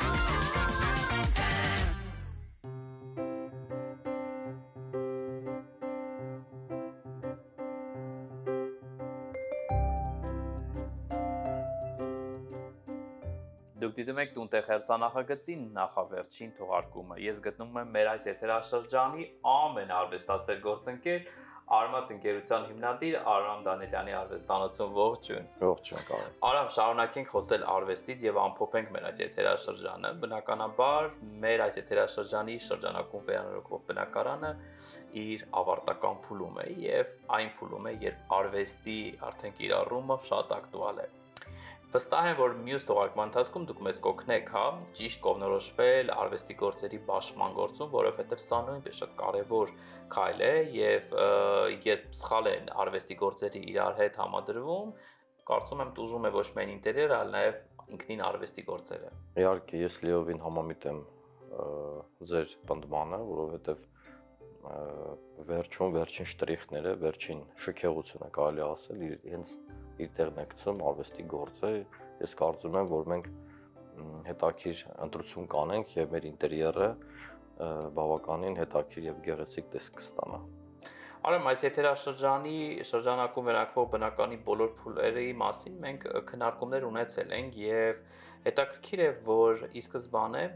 Դուք դիտում եք Տուն տեղ հերթանախագծի նախավերջին թողարկումը։ Ես գտնվում եմ մեր այս եթերաշրջանի ամենարվեստասեր գործընկեր Արմատ ընկերության հիմնադիր Արամ Դանելյանի արվեստանոցում ողջույն։ Ողջույն Կարեն։ Արամ, շարունակենք խոսել արվեստից եւ ամփոփենք մեր այս եթերաշրջանը։ Բնականաբար, մեր այս եթերաշրջանի շրջանակում վերանորոգվող բնակարանը իր ավարտական փուլում է եւ այն փուլում է, երբ արվեստի արդեն կիրառումը շատ ակտուալ է։ Վստահ եմ, որ մյուս թողարկման ընթացքում դուք մեզ կօգնեք, հա, ճիշտ կողմնորոշվել արվեստի գործերի բաշխման գործում, որովհետև սա նույնպես շատ կարևոր քայլ է եւ երբ սխալ են արվեստի գործերի իրար հետ համադրվում, կարծում եմ տուժում է ոչ միայն ինտերիերը, այլ նաեւ ինքնին արվեստի գործերը։ Իհարկե, ես լիովին համամիտ եմ ձեր պնդմանը, որովհետև վերջում վերջին շտրիխները, վերջին շքեղությունը կարելի ասել հենց իր տեղն է գցում արվեստի գործը։ Ես կարծում եմ, որ մենք հետաքրքիր ընտրություն կանենք եւ մեր ինտերիերը բավականին հետաքրքիր եւ գեղեցիկ տեսք կստանա։ Արամ, այս եթերաշրջանի շրջանակում վերակվող բնականի բոլոր փուլերի մասին մենք քննարկումներ ունեցել ենք եւ հետաքրքիր է, որ ի սկզբանե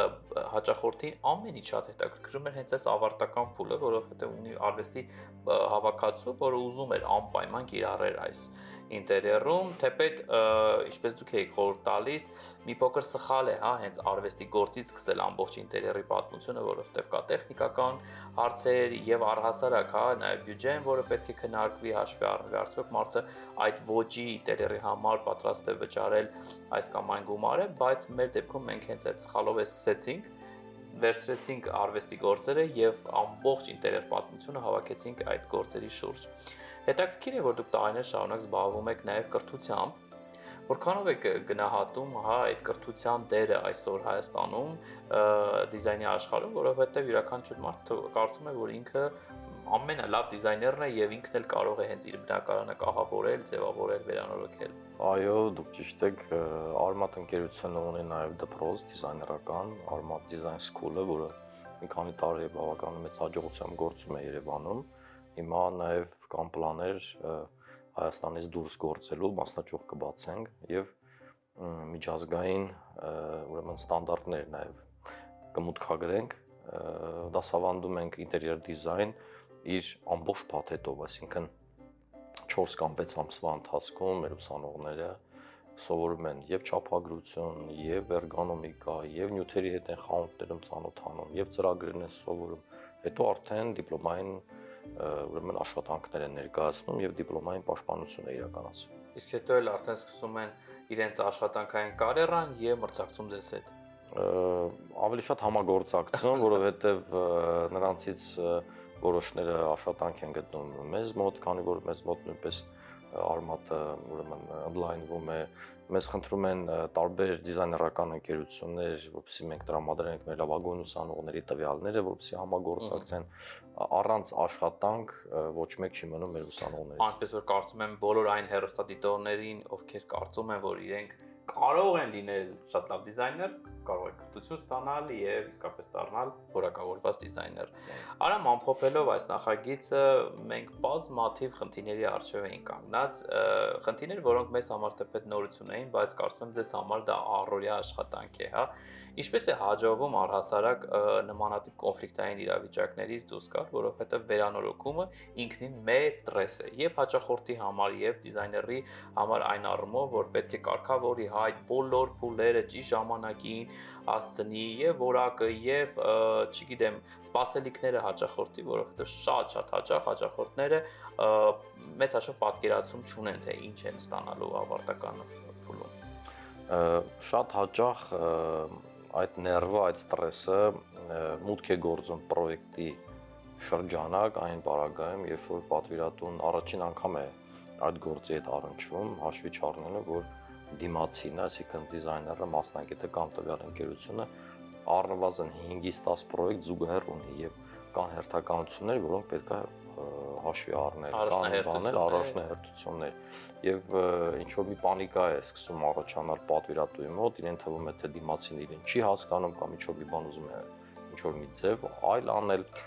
հաճախորդին ամեն ինչ շատ հետաքրքրում էր հենց այս ավարտական փուլը, որովհետև ունի արվեստի հավաքածու, որը ուզում էր անպայման կիրառել այս ինտերիերում, թեպետ ինչպես դուք եք խորհուրդ տալիս, մի փոքր սխալ է, հա, հենց արվեստի գործից սկսել ամբողջ ինտերիերի պատմությունը, որովհետև կա տեխնիկական հարցեր եւ առհասարակ, հա, նաեւ բյուջեն, որը պետք է քննարկվի, հաշվի առնվի, արդյոք մարդը այդ ոճի ինտերիերի համար պատրաստ է վճարել այս կամ այն գումարը, բայց մեր դեպքում մենք հենց այդ սխալով է սկսեցինք, վերցրեցինք արվեստի գործերը եւ ամբողջ ինտերիեր պատմությունը հավաքեցինք այդ գործերի շուրջ։ Հետաքրքիր է, որ դուք տարիներ շարունակ զբաղվում եք նաեւ կրթությամբ, որքանով եք գնահատում, հա, այդ կրթության դերը այսօր Հայաստանում դիզայնի աշխարհում, որովհետեւ յուրաքանչյուր մարդ կարծում է, որ ինքը ամենալավ դիզայներն է եւ ինքն էլ կարող է հենց իր բնակարանը կահավորել, ձևավորել, վերանորոգել։ Այո, դուք ճիշտ եք, Արմատ ընկերությունը ունի նաև դպրոց դիզայներական, Armat Design School-ը, որը մի քանի տարի բավականին մեծ հաջողությամբ գործում է Երևանում։ Հիմա նաև կան պլաններ Հայաստանից դուրս գործելու, մասնաճյուղ կբացենք եւ միջազգային, ուրեմն ստանդարտներ նաև կմուտքագրենք, դասավանդում ենք ինտերիեր դիզայն իր ամբողջ փաթեթով, այսինքն չորս կամ վեց ամսվա ընթացքում մեր ուսանողները սովորում են եւ չափագրություն, եւ էրգոնոմիկա, եւ նյութերի հետ են խանութներում ծանոթանում, եւ ծրագրերն են սովորում։ Հետո արդեն դիպլոմային ուրեմն աշխատանքներ են ներկայացնում եւ դիպլոմային պաշտպանություն է իրականացվում։ Իսկ հետո էլ արդեն սկսում են իրենց աշխատանքային կարիերան եւ մրցակցում ձեզ հետ։ Ավելի շատ համագործակցում, որովհետեւ նրանցից որոշները աշխատանք են գտնում մեզ մոտ, քանի որ մեզ մոտ նույնպես Armat-ը ուրեմն online-ում է, մեզ խնդրում են տարբեր դիզայներական ընկերություններ, որովհետեւ մենք տրամադրենք մեր լավագույն ուսանողների տվյալները, որովհետեւ համագործակցեն, առանց աշխատանք ոչ մեկ չի մնում մեր ուսանողներից։ Այնպես որ կարծում եմ բոլոր այն հեռուստադիտողներին, ովքեր կարծում են, որ իրենք կարող են լինել շատ լավ դիզայներ, կարող են կրթություն ստանալ եւ իսկապես դառնալ որակավորված դիզայներ։ Արամ, ամփոփելով այս նախագիծը, մենք բազմաթիվ խնդիրների առջեւ ենք կանգնած, խնդիրներ, որոնք մեզ համար թեպետ նորություն էին, բայց կարծում եմ ձեզ համար դա առօրյա աշխատանք է, հա։ Ինչպես է հաջողվում առհասարակ նմանատիպ կոնֆլիկտային իրավիճակներից դուրս գալ, որովհետեւ վերանորոգումը ինքնին մեծ ստրես է եւ հաճախորդի համար եւ դիզայների համար այն առումով, որ պետք է կարգավորի այդ բոլոր փուլերը ճիշտ ժամանակին հասցնի եւ որակը եւ չգիտեմ սպասելիքները հաճախորդի, որովհետեւ շատ-շատ հաճախ հաճախորդները մեծ հաշվով պատկերացում չունեն, թե ինչ են ստանալու ավարտական փուլում։ Շատ հաճախ այդ ներվը, այդ ստրեսը մուտք է գործում պրոյեկտի շրջանակ այն պարագայում, երբ որ պատվիրատուն առաջին անգամ է այդ գործի հետ առնչվում, հաշվի չառնելով, որ դիմացին, այսինքն դիզայները, մասնագետը կամ տվյալ ընկերությունը առնվազն հինգից տաս պրոյեկտ զուգահեռ ունի եւ կան հերթականություններ, որոնք պետք է հաշվի առնել, կան առաջնահերթություններ եւ ինչ որ մի պանիկա է սկսում առաջանալ պատվիրատուի մոտ, իրեն թվում է թե դիմացին իրեն չի հասկանում կամ ինչ որ մի բան ուզում է ինչ որ մի ձև այլ անել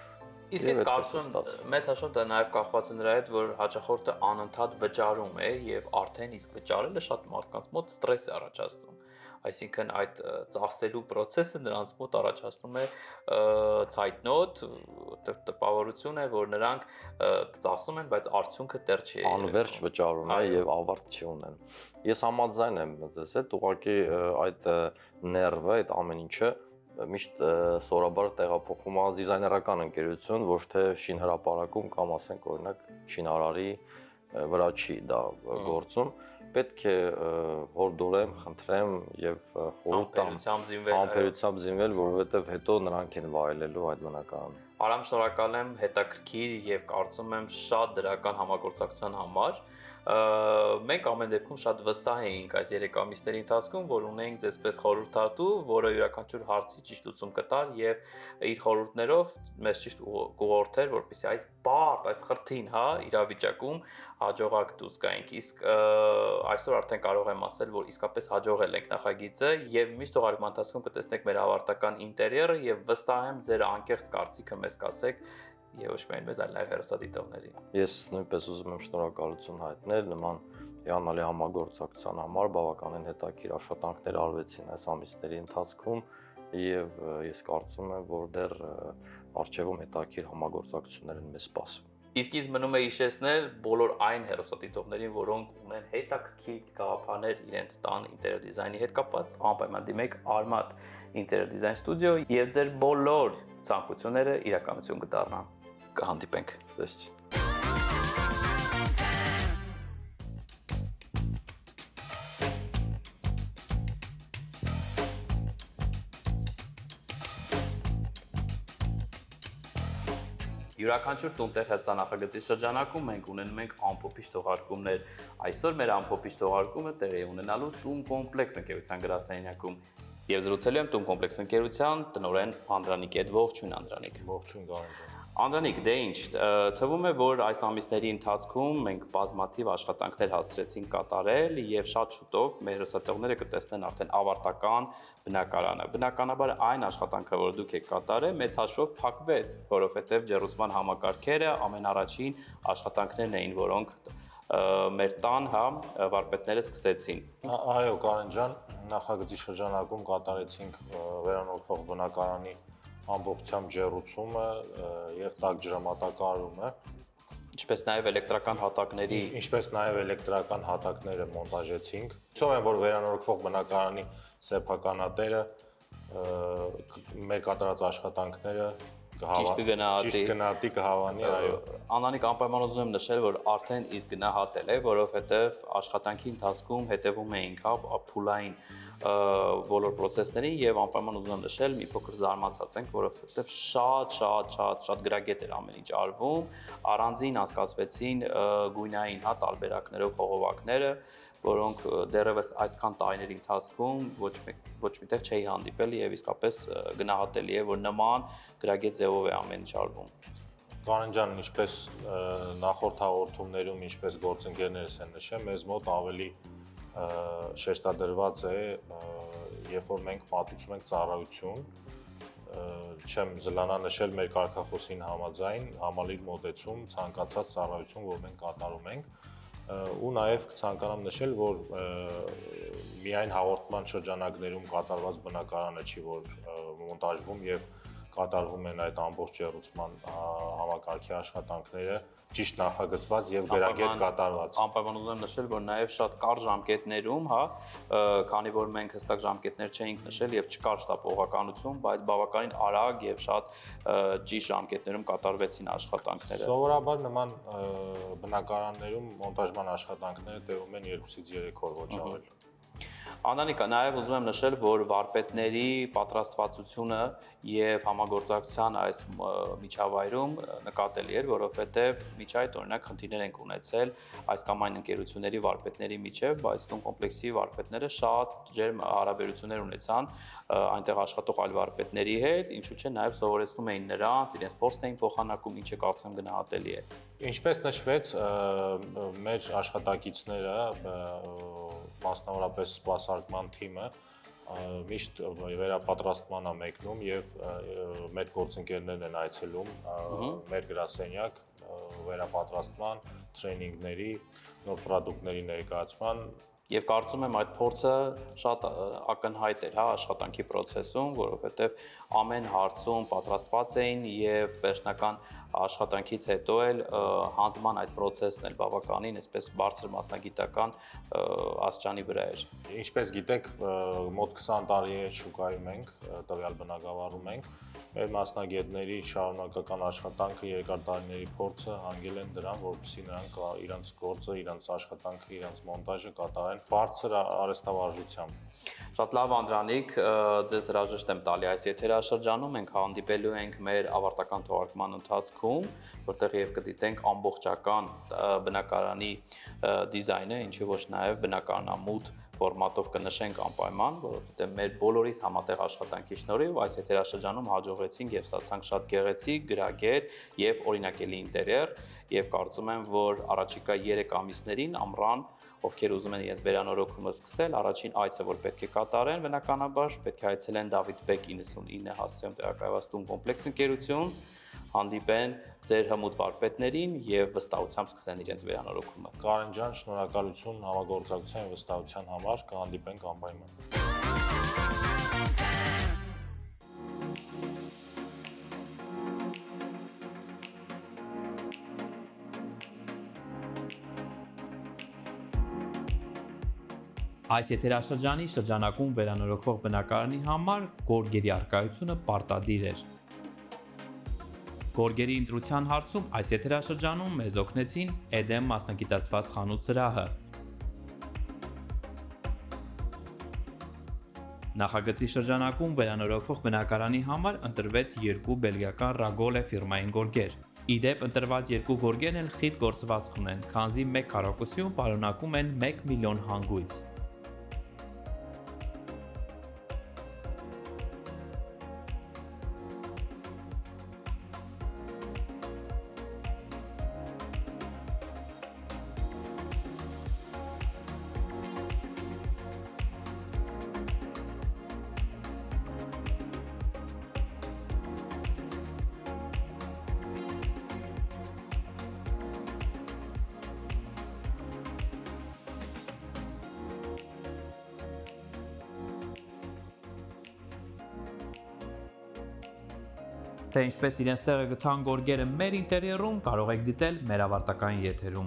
Իսկ ես կարծում եմ մեծ հաշվով դա նաև կախված է նրա հետ, որ հաճախորդը անընդհատ վճարում է եւ արդեն իսկ վճարելը շատ մարդկանց մոտ ստրես է առաջացնում։ Այսինքն այդ ծախսելու process-ը նրանց մոտ առաջացնում է ցայտնոտ, տպավորություն է, որ նրանք ծախսում են, բայց արդյունքը դեռ չի։ Անվերջ վճարում է եւ ավարտ չի ունեն։ Ես համաձայն եմ դες հետ, ուղղակի այդ ներվը, այդ ամեն ինչը միշտ սովորաբար տեղափոխում է դիզայներական ընկերություն, ոչ թե շինհրապարակում կամ ասենք օրինակ շինարարի վրա չի դա գործում։ Պետք է հորդորեմ, խնդրեմ եւ խորհուրդ տամ համբերությամբ զինվել, որովհետեւ հետո նրանք են վայելելու այդ բնակարանը։ Արամ, շնորհակալ եմ, հետաքրքիր եւ կարծում եմ շատ դրական համագործակցության համար։ Մենք ամեն դեպքում շատ վստահ էինք այս երեք ամիսների ընթացքում, որ ունեինք ձեզպես խորհրդատու, որը յուրաքանչյուր հարցի ճիշտ լուծում կտար եւ իր խորհուրդներով մեզ ճիշտ կուղղորդեր, որպեսզի այս բարդ, այս խրթին, հա, իրավիճակում հաջողակ դուրս գայինք։ Իսկ այսօր արդեն կարող եմ ասել, որ իսկապես հաջողել ենք նախագիծը եւ միշտ թողարկման ընթացքում կտեսնեք մեր ավարտական ինտերիերը եւ վստահ եմ ձեր անկեղծ կարծիքը մեզ կասեք եւ ոչ միայն մեզ, այլ նաեւ հեռուստադիտողներին։ Ես նույնպես ուզում եմ շնորհակալություն հայտնել նման հիանալի համագործակցության համար, բավականին հետաքրքիր աշխատանքներ արվեցին այս ամիսների ընթացքում եւ ես կարծում եմ, որ դեռ առջևում հետաքրքիր համագործակցություններ են մեզ սպասվում։ Իսկ ինձ մնում է հիշեցնել բոլոր այն հեռուստադիտողներին, որոնք ունեն հետաքրքիր գաղափարներ իրենց տան ինտերիեր դիզայնի հետ կապված, անպայման դիմեք Արմատ ինտերիեր դիզայն ստուդիո եւ ձեր բոլոր ցանկությունները իրականություն կդառնան։ Կհանդիպենք։ Ստեսություն։ Յուրաքանչյուր տունտեղ հերցանախագծի շրջանակում մենք ունենում ենք ամփոփիչ թողարկումներ։ Այսօր մեր ամփոփիչ թողարկումը տեղի է ունենալու Տուն կոմպլեքս ընկերության գրասենյակում։ Եվ զրուցելու եմ Տուն կոմպլեքս ընկերության տնօրեն Անդրանիկի հետ։ Ողջույն Անդրանիկ։ Ողջույն Գարեժան։ Անդրանիկ, դե ինչ, թվում է, որ այս ամիսների ընթացքում մենք բազմաթիվ աշխատանքներ հասցրեցինք կատարել եւ շատ շուտով մեր հեռուստատեղները կտեսնեն արդեն ավարտական բնակարանը։ Բնականաբար այն աշխատանքը, որ դուք եք կատարել, մեծ հաշվով փակվեց, որովհետեւ ջերուսման համակարգերը ամենառաջին աշխատանքներն էին, որոնք մեր տան, հա, վարպետները սկսեցին։ Այո, Կարեն ջան, նախագծի շրջանակում կատարեցինք վերանորոգվող բնակարանի ամբողջությամբ ջեռուցումը եւ տաք ջրամատակարարումը, ինչպես նաեւ էլեկտրական հատակների, ինչպես նաեւ էլեկտրական հատակները մոնտաժեցինք։ Հուսով եմ, որ վերանորոգվող բնակարանի սեփականատերը մեր կատարած աշխատանքները ճիշտ կգնահատի, ճիշտ գնահատի կհավանի, այո։ Անանիկ, անպայման ուզում եմ նշել, որ արդեն իսկ գնահատել է, որովհետև աշխատանքի ընթացքում հետևում էինք, հա, փուլային բոլոր process-ներին եւ անպայման ուզում եմ նշել, մի փոքր զարմացած ենք, որովհետև շատ շատ շատ շատ գրագետ էր ամեն ինչ արվում, առանձին անցկացվեցին գույնային, հա, տարբերակներով խողովակները, որոնք դեռևս այսքան տարիների ընթացքում ոչ ոչ միտեղ չէի հանդիպել եւ իսկապես գնահատելի է, որ նման գրագետ ձևով է ամեն ինչ արվում։ Կարեն ջան, ինչպես նախորդ հաղորդումներում, ինչպես գործընկերներս են նշել, մեզ մոտ ավելի շեշտադրված է, երբ որ մենք մատուցում ենք ծառայություն, չեմ զլանա նշել մեր կարգախոսին համաձայն, համալիր մոտեցում, ցանկացած ծառայություն, որ մենք կատարում ենք, ու նաև կցանկանամ նշել, որ միայն հաղորդման շրջանակներում կատարված բնակարանը չի, որ մոնտաժվում եւ կատարվում են այդ ամբողջ ջեռուցման համակարգի աշխատանքները ճիշտ նախագծված եւ գրագետ կատարված։ Անպայման ուզում եմ նշել, որ նաեւ շատ կարճ ժամկետներում, հա, քանի որ մենք հստակ ժամկետներ չէինք նշել եւ չկար շտապողականություն, բայց բավականին արագ եւ շատ ճիշտ ժամկետներում կատարվեցին աշխատանքները։ Սովորաբար նման բնակարաններում մոնտաժման աշխատանքները տևում են երկուսից երեք օր, ոչ ավել։ Անանիկա, նաև ուզում եմ նշել, որ վարպետների պատրաստվածությունը եւ համագործակցության այս միջավայրում նկատելի էր, որովհետեւ միջ այդ օրինակ խնդիրներ ենք ունեցել այս կամ այն ընկերությունների վարպետների միջև, բայց Տուն կոմպլեքսի վարպետները շատ ջերմ հարաբերություններ ունեցան այնտեղ աշխատող այլ վարպետների հետ, ինչու՞ չէ նաև սովորեցնում էին նրանց, իրենց փորձն էին փոխանակում, ինչը կարծեմ գնահատելի է։ Ինչպես նշվեց, մեր աշխատակիցները, մասնավորապես սպասարկման թիմը, միշտ վերապատրաստման է մեկնում եւ մեր գործընկերներն են այցելում մեր գրասենյակ վերապատրաստման, տրեյնինգների, նոր պրոդուկտների ներկայացման Եվ կարծում եմ այդ փորձը շատ ակնհայտ էր, հա, աշխատանքի process-ում, որովհետև ամեն հարցում պատրաստված էին եւ վերջնական աշխատանքից հետո էլ հանձնման այդ process-ն էլ բավականին, այսպես բարձր մասնագիտական աստիճանի վրա էր։ Ինչպես գիտեք, մոտ քսան տարի է շուկայում ենք, տվյալ բնակավարում ենք։ Մեր մասնագետների շարունակական աշխատանքը, երկար տարիների փորձը հանգել են դրան, որպեսզի նրանք իրենց գործը, իրենց աշխատանքը, իրենց մոնտաժը կատարեն բարձր արհեստավարժությամբ։ Շատ լավ Անդրանիկ, ձեզ հրաժեշտ եմ տալի այս եթերաշրջանում, մենք հանդիպելու ենք մեր ավարտական թողարկման ընթացքում, որտեղ եւ կդիտենք ամբողջական բնակարանի դիզայնը, ինչի ոչ նաեւ բնակարանամուտ ֆորմատով կնշենք անպայման, որովհետև մեր բոլորիս համատեղ աշխատանքի շնորհիվ այս եթերաշրջանում հաջողեցինք եւ ստացանք շատ գեղեցիկ, գրագետ եւ օրինակելի ինտերիեր եւ կարծում եմ, որ առաջիկա երեք ամիսներին ամռան ովքեր ուզում են իրենց վերանորոգումը սկսել, առաջին այցը, որ պետք է կատարեն, բնականաբար պետք է այցելեն Դավիթ Բեկ իննսունինը հասցեում տեղակայված տուն կոմպլեքս ընկերություն, հանդիպեն ձեր հմուտ վարպետներին եւ վստահությամբ սկսեն իրենց վերանորոգումը։ Կարեն ջան, շնորհակալություն համագործակցության եւ վստահության համար, կհանդիպենք անպայման։ Այս եթերաշրջանի շրջանակում վերանորոգվող բնակարանի համար գորգերի առկայությունը պարտադիր էր։ Գորգերի ընտրության հարցում այս եթերաշրջանում մեզ օգնեցին Էդեմ մասնագիտացված խանութ սրահը։ Նախագծի շրջանակում վերանորոգվող բնակարանի համար ընտրվեց երկու բելգիական Ragole ֆիրմային գորգեր։ Իդեպ ընտրված երկու գորգերն էլ խիտ գործվածք ունեն, քանզի մեկ քառակուսիում պարունակում են մեկ միլիոն հանգույց։ Թե ինչպես իրենց տեղը գտան գորգերը մեր ինտերիերում, կարող եք դիտել մեր ավարտական եթերում։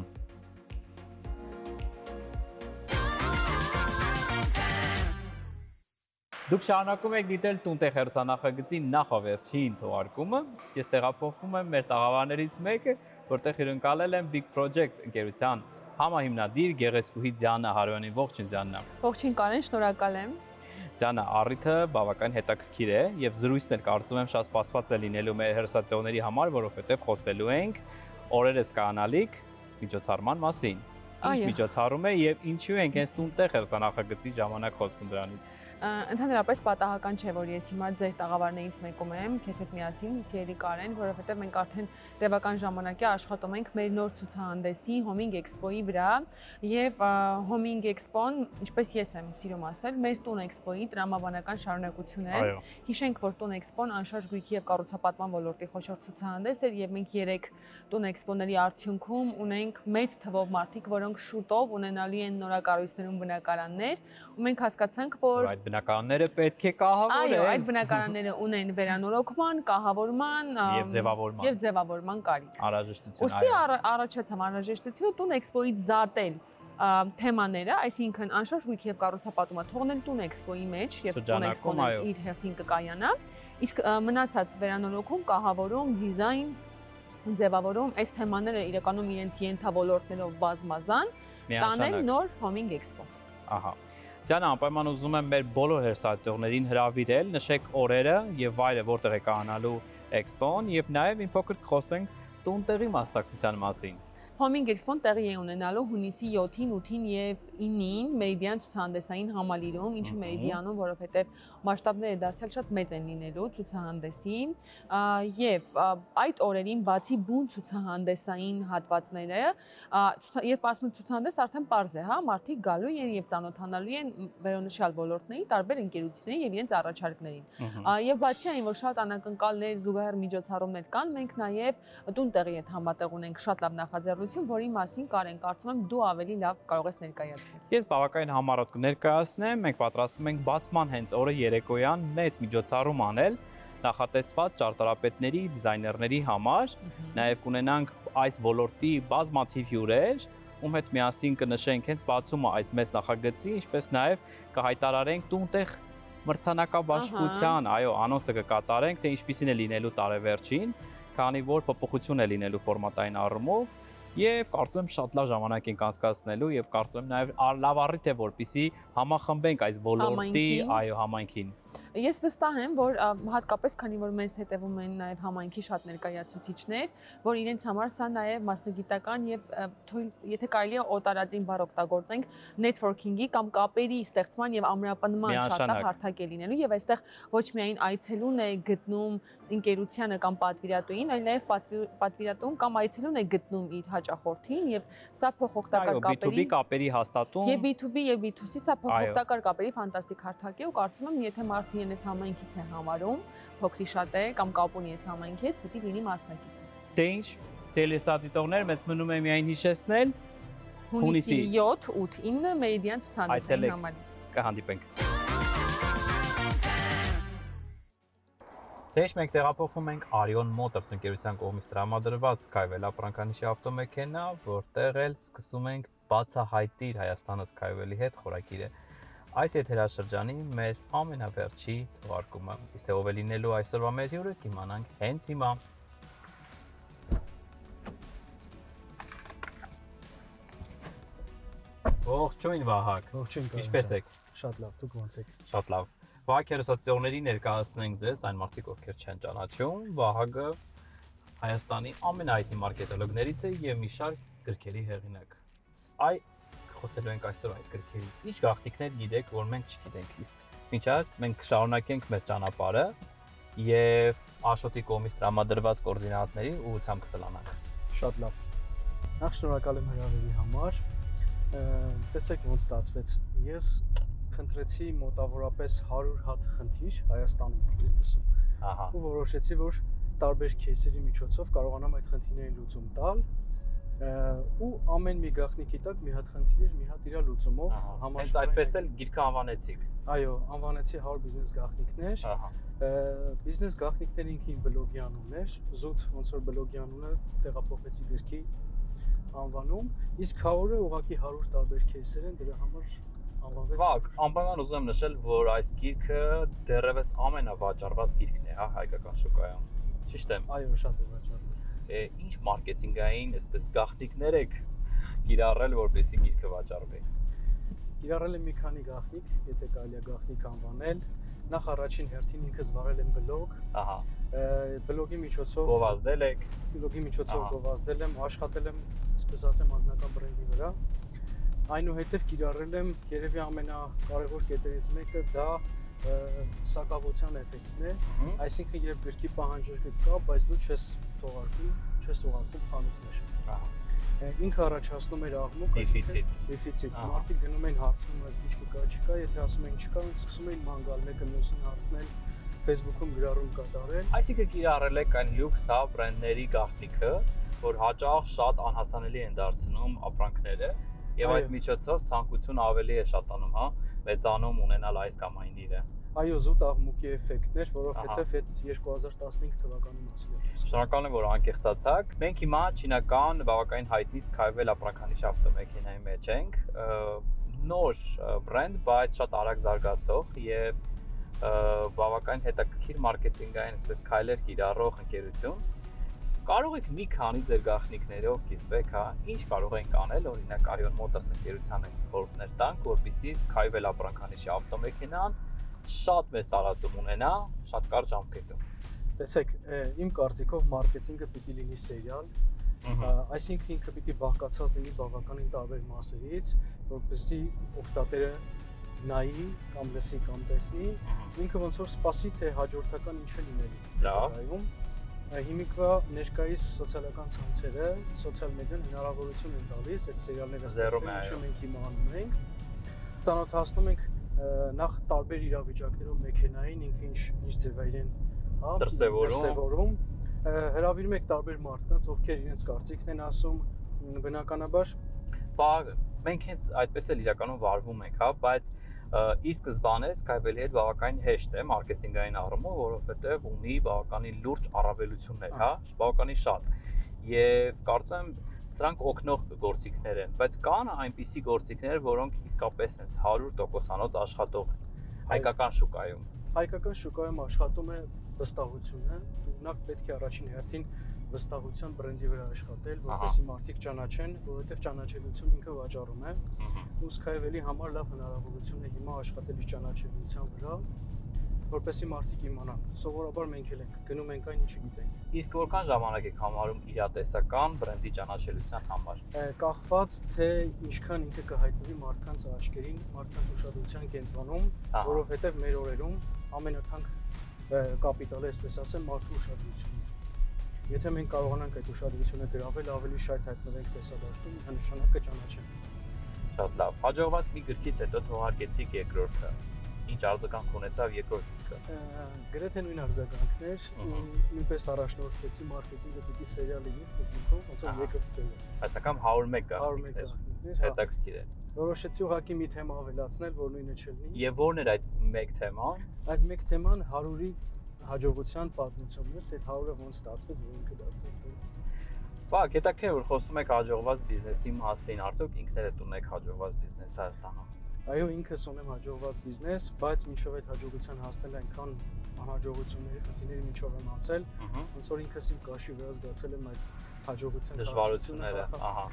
Դուք շարունակում եք դիտել Տունտեղ հեռուստանախագծի նախավերջին թողարկումը, իսկ ես տեղափոխվում եմ մեր տաղավարներից մեկը, որտեղ հյուրընկալել եմ Big Project ընկերության համահիմնադիր գեղեցկուհի Դիանա Հարոյանին։ Ողջույն Դիանա։ Ողջույն Կարեն, շնորհակալ եմ։ Դիանա, առիթը բավական հետաքրքիր է եւ զրույցն էլ կարծում եմ շատ սպասված է լինելու մեր հեռուստատեղների համար, որովհետեւ խոսելու ենք օրերս կանալիք միջոցառման մասին։ Ինչ միջոցառում է եւ ինչու ենք հենց Տունտեղ հեռուստանախագծի ժամանակ խոսում դրանից։ Ընդհանրապես պատահական չէ, որ ես հիմա ձեր տաղավարներից մեկում եմ, քեզ հետ միասին, սիրելի Կարեն, որովհետև մենք արդեն տևական ժամանակ է աշխատում ենք մեր նոր ցուցահանդեսի Homing Expo-ի վրա, եւ Homing Expo-ն, ինչպես ես եմ սիրում ասել, մեր Տուն Expo-ի տրամաբանական շարունակությունն է։ Հիշենք, որ Տուն Expo-ն անշարժ գույքի եւ կառուցապատման ոլորտի խոշոր ցուցահանդես էր եւ մենք երեք Տուն Expo-ների արդյունքում ունենք մեծ թվով մարդիկ, որոնք շուտով ունենալի են նորակառույցներում բնակարաններ, ու մենք հասկացանք, որ բնակարանները պետք է կահավորեն։ Այո, այդ բնակարանները ունեն վերանորոգման, կահավորման եւ ձևավորման եւ ձևավորման կարիք։ Անհրաժեշտություն։ Ոստի առաջացավ անհրաժեշտությունը Տուն Էքսպոյից զատել թեմաները, այսինքն անշարժ գույքի եւ կառուցապատումը թողնել Տուն Էքսպոյի մեջ եւ Տուն Էքսպոն իր հերթին կկայանա, իսկ մնացած վերանորոգում, կահավորում, դիզայն, ձևավորում, այս թեմաները իրականում իրենց ենթավորներով բազմազան տանել նոր Homing Expo։ Ահա։ Դիանա, անպայման ուզում եմ մեր բոլոր հեռուստատեղներին հրավիրել, նշեք օրերը եւ վայրը, որտեղ է կայանալու Expo-ն եւ նաեւ մի փոքր խոսենք Տունտեղի մասնակցության մասին։ Homing Expo-ն տեղի է ունենալու հունիսի յոթին, ութին եւ ինին Meridian ցուցահանդեսային համալիրում, ինչը Meridian-ում, որովհետեւ մասշտաբները դարձյալ շատ մեծ են լինելու ցուցահանդեսի, եւ այդ օրերին բացի բուն ցուցահանդեսային հատվածները, երբ ասում ենք ցուցահանդես, արդեն պարզ է, հա, մարդիկ գալու են եւ ծանոթանալու են վերոնշյալ ոլորտների տարբեր ընկերությունների եւ իրենց առաջարկներին։ Եվ բացի այն, որ շատ անակնկալներ զուգահեռ միջոցառումներ կան, մենք նաեւ տուն տեղի հետ համատեղ ունենք շատ լավ նախաձեռնություն, որի մասին Կարեն, կարծում եմ դու ավելի լավ կարող ես ներկայացնել։ Ես բավականին համառոտ կներկայացնեմ, մենք պատրաստվում ենք բացման հենց օրը երեկոյան մեծ միջոցառում անել նախատեսված ճարտարապետների, դիզայներների համար, նաև կունենանք այս ոլորտի բազմաթիվ հյուրեր, ում հետ միասին կնշենք հենց բացումը այս մեծ նախագծի, ինչպես նաև կհայտարարենք տունտեղ մրցանակաբաշխության, այո, անոնսը կկատարենք, թե ինչպիսին է լինելու տարեվերջին, քանի որ փոփոխություն է լինելու ֆորմատային առումով, եւ կարծում եմ շատ լավ ժամանակ ենք անցկացնելու եւ կարծում եմ նաեւ լավ առիթ է որպեսզի համախմբենք այս ոլորտի, այո, համայնքին։ Ես վստահ եմ, որ հատկապես քանի որ մեզ հետևում են նաև համայնքի շատ ներկայացուցիչներ, որ իրենց համար սա նաև մասնագիտական եւ թույլ, եթե կարելի է օտարածին բառ օգտագործենք, networking-ի կամ կապերի ստեղծման եւ ամրապնդման շատ հարթակ է լինելու եւ այստեղ ոչ միայն այցելուն է գտնում ընկերությանը կամ պատվիրատուին, այլ նաև պատվիրատուն կամ այցելուն է գտնում իր հաճախորդին եւ սա փոխօգտակար կապերի B two B կապերի հաստատում եւ B two B եւ B two C սա փոխօգտակար կապերի ֆանտաստիկ հարթակ է ու կարծում եմ եթե մարդը ես համայնքից է համարում, փոքրի շատ է կամ կապ ունի ես համայնքի հետ, պետք է լինի մասնակից։ Դե ինչ, տելեսատիտողներ, մեզ մնում է միայն հիշեցնել հունիսի յոթ, ութ, ինը Meridian ցուցահանդեսային համալիր։ Կհանդիպենք։ Դե ինչ մենք տեղափոխվում ենք Arion Motors ընկերության կողմից տրամադրված Skyvel ապրանքանիշի ավտոմեքենա, որտեղ էլ սկսում ենք բացահայտիր Հայաստանը Skyvel-ի հետ խորագիրը։ Այս եթերաշրջանի մեր ամենավերջի թողարկումը, իսկ թե ով է լինելու այսօրվա մեր հյուրը, կիմանանք հենց հիմա։ Ողջույն Վահագ։ Ողջույն Կարեն։ Ինչպե՞ս եք։ Շատ լավ, դուք ո՞նց եք։ Շատ լավ։ Վահագ հերոսատեղների ներկայացնենք ձեզ այն մարդիկ, ովքեր չեն ճանաչում։ Վահագը Հայաստանի ամենահայտնի մարքետոլոգներից է եւ մի շարք գրքերի հեղինակ։ Այ խոսելու ենք այսօր այդ գրքերից։ Ինչ գաղտնիքներ գիտեք, որ մենք չգիտենք։ Իսկ մինչ այդ մենք շարունակենք մեր ճանապարհը եւ Աշոտի կողմից տրամադրված կոորդինատների ուղղությամբ կսլանանք։ Շատ լավ։ Նախ շնորհակալ եմ հրավերի համար։ Տեսեք ոնց ստացվեց։ Ես քննեցի մոտավորապես հարյուր հատ խնդիր Հայաստանում բիզնեսում։ Ահա։ Ու որոշեցի, որ տարբեր кейսերի միջոցով կարողանամ այդ խնդիրներին լուծում տալ։ Ու ամեն մի գաղտնիքի տակ մի հատ խնդիր էր, մի հատ իր լուծումով համաշխարհային։ Հենց այդպես էլ գիրքը անվանեցիք։ Այո, անվանեցի հարյուր բիզնես գաղտնիքներ։ Ահա։ Բիզնես գաղտնիքները ինքին բլոգի անուն էր, զուտ ոնց որ բլոգի անունը տեղափոխեցի գրքի անվանում, իսկ հարյուրը ուղղակի հարյուր տարբեր кейսեր են, դրա համար անվանվեց։ Վակ, անպայման ուզում եմ նշել, որ այս գիրքը դեռևս ամենավաճառված գիրքն է, հա, հայկական շուկայում։ Ճիշտ եմ։ Այո, շատ է վաճառվել։ Ինչ մարքեթինգային, այսպես գաղտնիքներ եք կիրառել, որպեսզի գիրքը վաճառվի։ Կիրառել եմ մի քանի գաղտնիք, եթե կարելի է գաղտնիք անվանել։ Նախ առաջին հերթին ինքս վարել եմ բլոգ։ Ահա։ Բլոգի միջոցով գովազդել եք։ Բլոգի միջոցով գովազդել եմ, աշխատել եմ, այսպես ասեմ, անձնական բրենդի վրա։ Այնուհետև կիրառել եմ երևի ամենակարևոր կետերից մեկը դա սակավության էֆեկտն է, այսինքն երբ գրքի պահանջարկը կա, բայց դու չես թողարկում, չես ուղարկում խանութներ։ Ինքը առաջացնում էր աղմուկ, դեֆիցիտ։ Դեֆիցիտ։ Մարդիկ գնում էին հարցնում, այս գիրքը կա, չկա, եթե ասում էին չկա, սկսում էին ման գալ, մեկը մյուսին հարցնել, Facebook-ում գրառում կատարել։ Այսինքն կիրառել եք այն լյուքս հա բրենդների գաղտնիքը, որ հաճախ շատ անհասանելի են դարձնում ապրանքները, եւ այդ միջոցով ցանկություն ավելի է շատանում, հա, մեծանում ունենալ այս կամ այն իրը։ Այո, զուտ աղմուկի էֆեկտներ, որովհետև այդ երկու հազար տասնհինգ թվականի մասին է։ Շնորհակալ եմ, որ անկեղծացաք։ Մենք հիմա չինական բավականին հայտնի Skyvel ապրանքանիշ ավտոմեքենայի մեջ ենք։ Նոր բրենդ, բայց շատ արագ զարգացող եւ բավականին հետաքրքիր մարքեթինգային, այսպես քայլեր կիրառող ընկերություն։ Կարող եք մի քանի ձեր գաղտնիքներով կիսվեք, հա, ինչ կարող ենք անել, օրինակ Arion Motors ընկերությանը խորհուրդներ տանք, որպեսզի Skyvel ապրանքանիշի ավտոմեքենան շատ մեծ տարածում ունենա, շատ կարճ ժամկետում։ Տեսեք, իմ կարծիքով մարքեթինգը պիտի լինի սերիալ, Այսինքն ինքը պիտի բաղկացած լինի բավականին տարբեր մասերից, որպեսզի օգտատերը նայի կամ լսի կամ տեսնի, ինքը ոնց որ սպասի թե հաջորդական ինչ է լինելու։ Լավ։ Հիմիկվա ներկայիս սոցիալական ցանցերը, սոցիալ մեդիան հնարավորություն են տալիս այդ սերիալները ստեղծել, ինչը մենք հիմա անում ենք։ Ծանոթացնում ենք նախ տարբեր իրավիճակներով մեքենային, ինքը ինչ ինչ ձևեր են, հա, դրսևորում։ Հրավիրում եք տարբեր մարդկանց, ովքեր իրենց կարծիքն են ասում, բնականաբար բա մենք հենց այդպես էլ իրականում վարվում ենք, հա, բայց ի սկզբանե Skype-ի հետ բավականին հեշտ է մարքեթինգային առումով, որովհետև ունի բավականին լուրջ առավելություններ, հա, բավականին շատ։ Եվ կարծում եմ սրանք օգնող գործիքներ են, բայց կան այնպիսի գործիքներ, որոնք իսկապես հենց հարյուր տոկոսանոց աշխատող են հայկական շուկայում։ Հայկական շուկայում աշխատում է վստահությունը, ունակ պետք է առաջին հերթին վստահության բրենդի վրա աշխատել, որպեսզի մարդիկ ճանաչեն, որովհետև ճանաչելիություն ինքը վաճառում է։ Ու Skype-ի համար լավ հնարավորություն է հիմա աշխատել իր ճանաչելիության վրա, որպեսզի մարդիկ իմանան։ Սովորաբար մենք էլ ենք գնում ենք այն ինչը գիտենք։ Իսկ որքան ժամանակ եք համարում իրատեսական բրենդի ճանաչելիության համար։ Կախված թե ինչքան ինքը կհայտնվի մարդկանց աչքերին, մարդկանց ուշադրության կենտրոնում, որովհետև մեր օրերում ամենաթանկ կապիտալը, այսպես ասեմ, մարդու ուշադրությունն է։ Եթե մենք կարողանանք այդ ուշադրությունը գրավել, ավելի շատ հայտնվենք տեսադաշտում, նշանակը ճանաչեն։ Շատ լավ։ Հաջողված մի գրքից հետո թողարկեցիք երկրորդը։ Ինչ արձագանք ունեցավ երկրորդ գրքը։ Գրեթե նույն արձագանքներ, նույնպես առաջնորդվեցի մարքեթինգը պիտի սերիալ լինի սկզբունքով, ոնց որ երկրորդ սերիալ։ Այս անգամ հարյուր մեկ գաղտնիքներ։ Հետաքրքիր է։ Որոշեցի ուղղակի մի թեմա ավելացնել, որ նույնը չլինի։ Եվ ո՞րն էր այդ մեկ թեման։ Այդ մեկ թեման հարյուրի հաջողության պատմությունն էր, թե հարյուրը ոնց ստացվեց, որ ինքը դարձավ այդպես։ Բա, հետաքրքիր որ խոսում եք հաջողված բիզնեսի մասին, արդյոք ինքներդ ունեք հաջողված բիզնես Հայաստանում։ Այո, ինքս ունեմ հաջողված բիզնես, բայց մինչև այդ հաջողության հասնել այնքան անհաջողությունների, խնդիրների միջով եմ անցել, ոնց որ ինքս իմ կաշի վրա զգացել եմ այդ հաջողության դժվարությունները, ահա։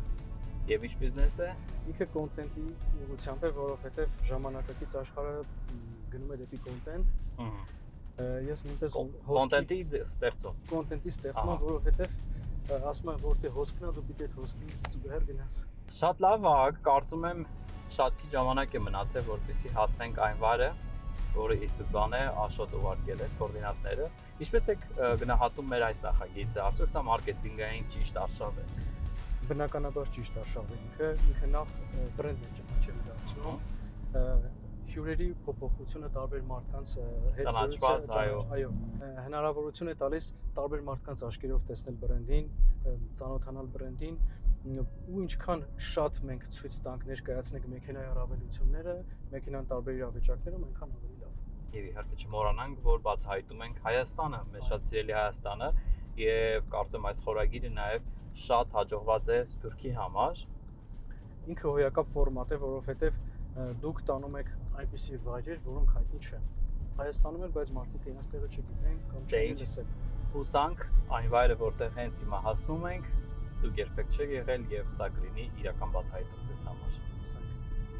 Եվ ինչ բիզնես է։ Ինքը կոնտենտի ուղղությամբ է, որովհետև ժամանակակից աշխարհը գնում է դեպի կոնտենտ։ Ես նույնպես կոնտենտի ստեղծում։ Կոնտենտի ստեղծում, որովհետև ասում եմ, որ դե հոսքնա դու պիտի այդ հոսքին զուգահեռ գնաս։ Շատ լավ, կարծում եմ շատ քիչ ժամանակ է մնացել, որպեսզի հասնենք այն վայրը, որը ի սկզբանե Աշոտ ուղարկել է կոորդինատները։ Ինչպես եք գնահատում մեր այս նախագիծը, արդյոք սա մարքեթինգային ճիշտ արշավ է։ Բնականաբար ճիշտ արշավ է ինքը, ինքը նախ բրենդ է ճանաչել դարձնում, հյուրերի փոփոխությունը տարբեր մարդկանց հետ զրույցը, այո, հնարավորություն է տալիս տարբեր մարդկանց աչքերով տեսնել բրենդին, ծանոթանալ բրենդին, ու ինչքան շատ մենք ցույց տանք ներկայացնենք մեքենայի առավելությունները, մեքենան տարբեր իրավիճակներում, այնքան ավելի լավ։ Եվ իհարկե չմոռանանք, որ բացահայտում ենք Հայաստանը, մեր շատ սիրելի Հայաստանը, եւ կարծում այս խորագիրը նաեւ շատ հաջողված է Սփյուռքի համար։ Ինքը հոյակապ ֆորմատ է, որովհետև դուք տանում եք այնպիսի վայրեր, որոնք հայտնի չեն։ Հայաստանում են, բայց մարդիկ իրենց տեղը չգիտեն կամ չեն լսել։ Հուսանք այն վայրը, որտեղ հենց հիմա հասնում ենք, դուք երբեք չեք եղել եւ սա կլինի իրական բացահայտում ձեզ համար։ Հուսանք։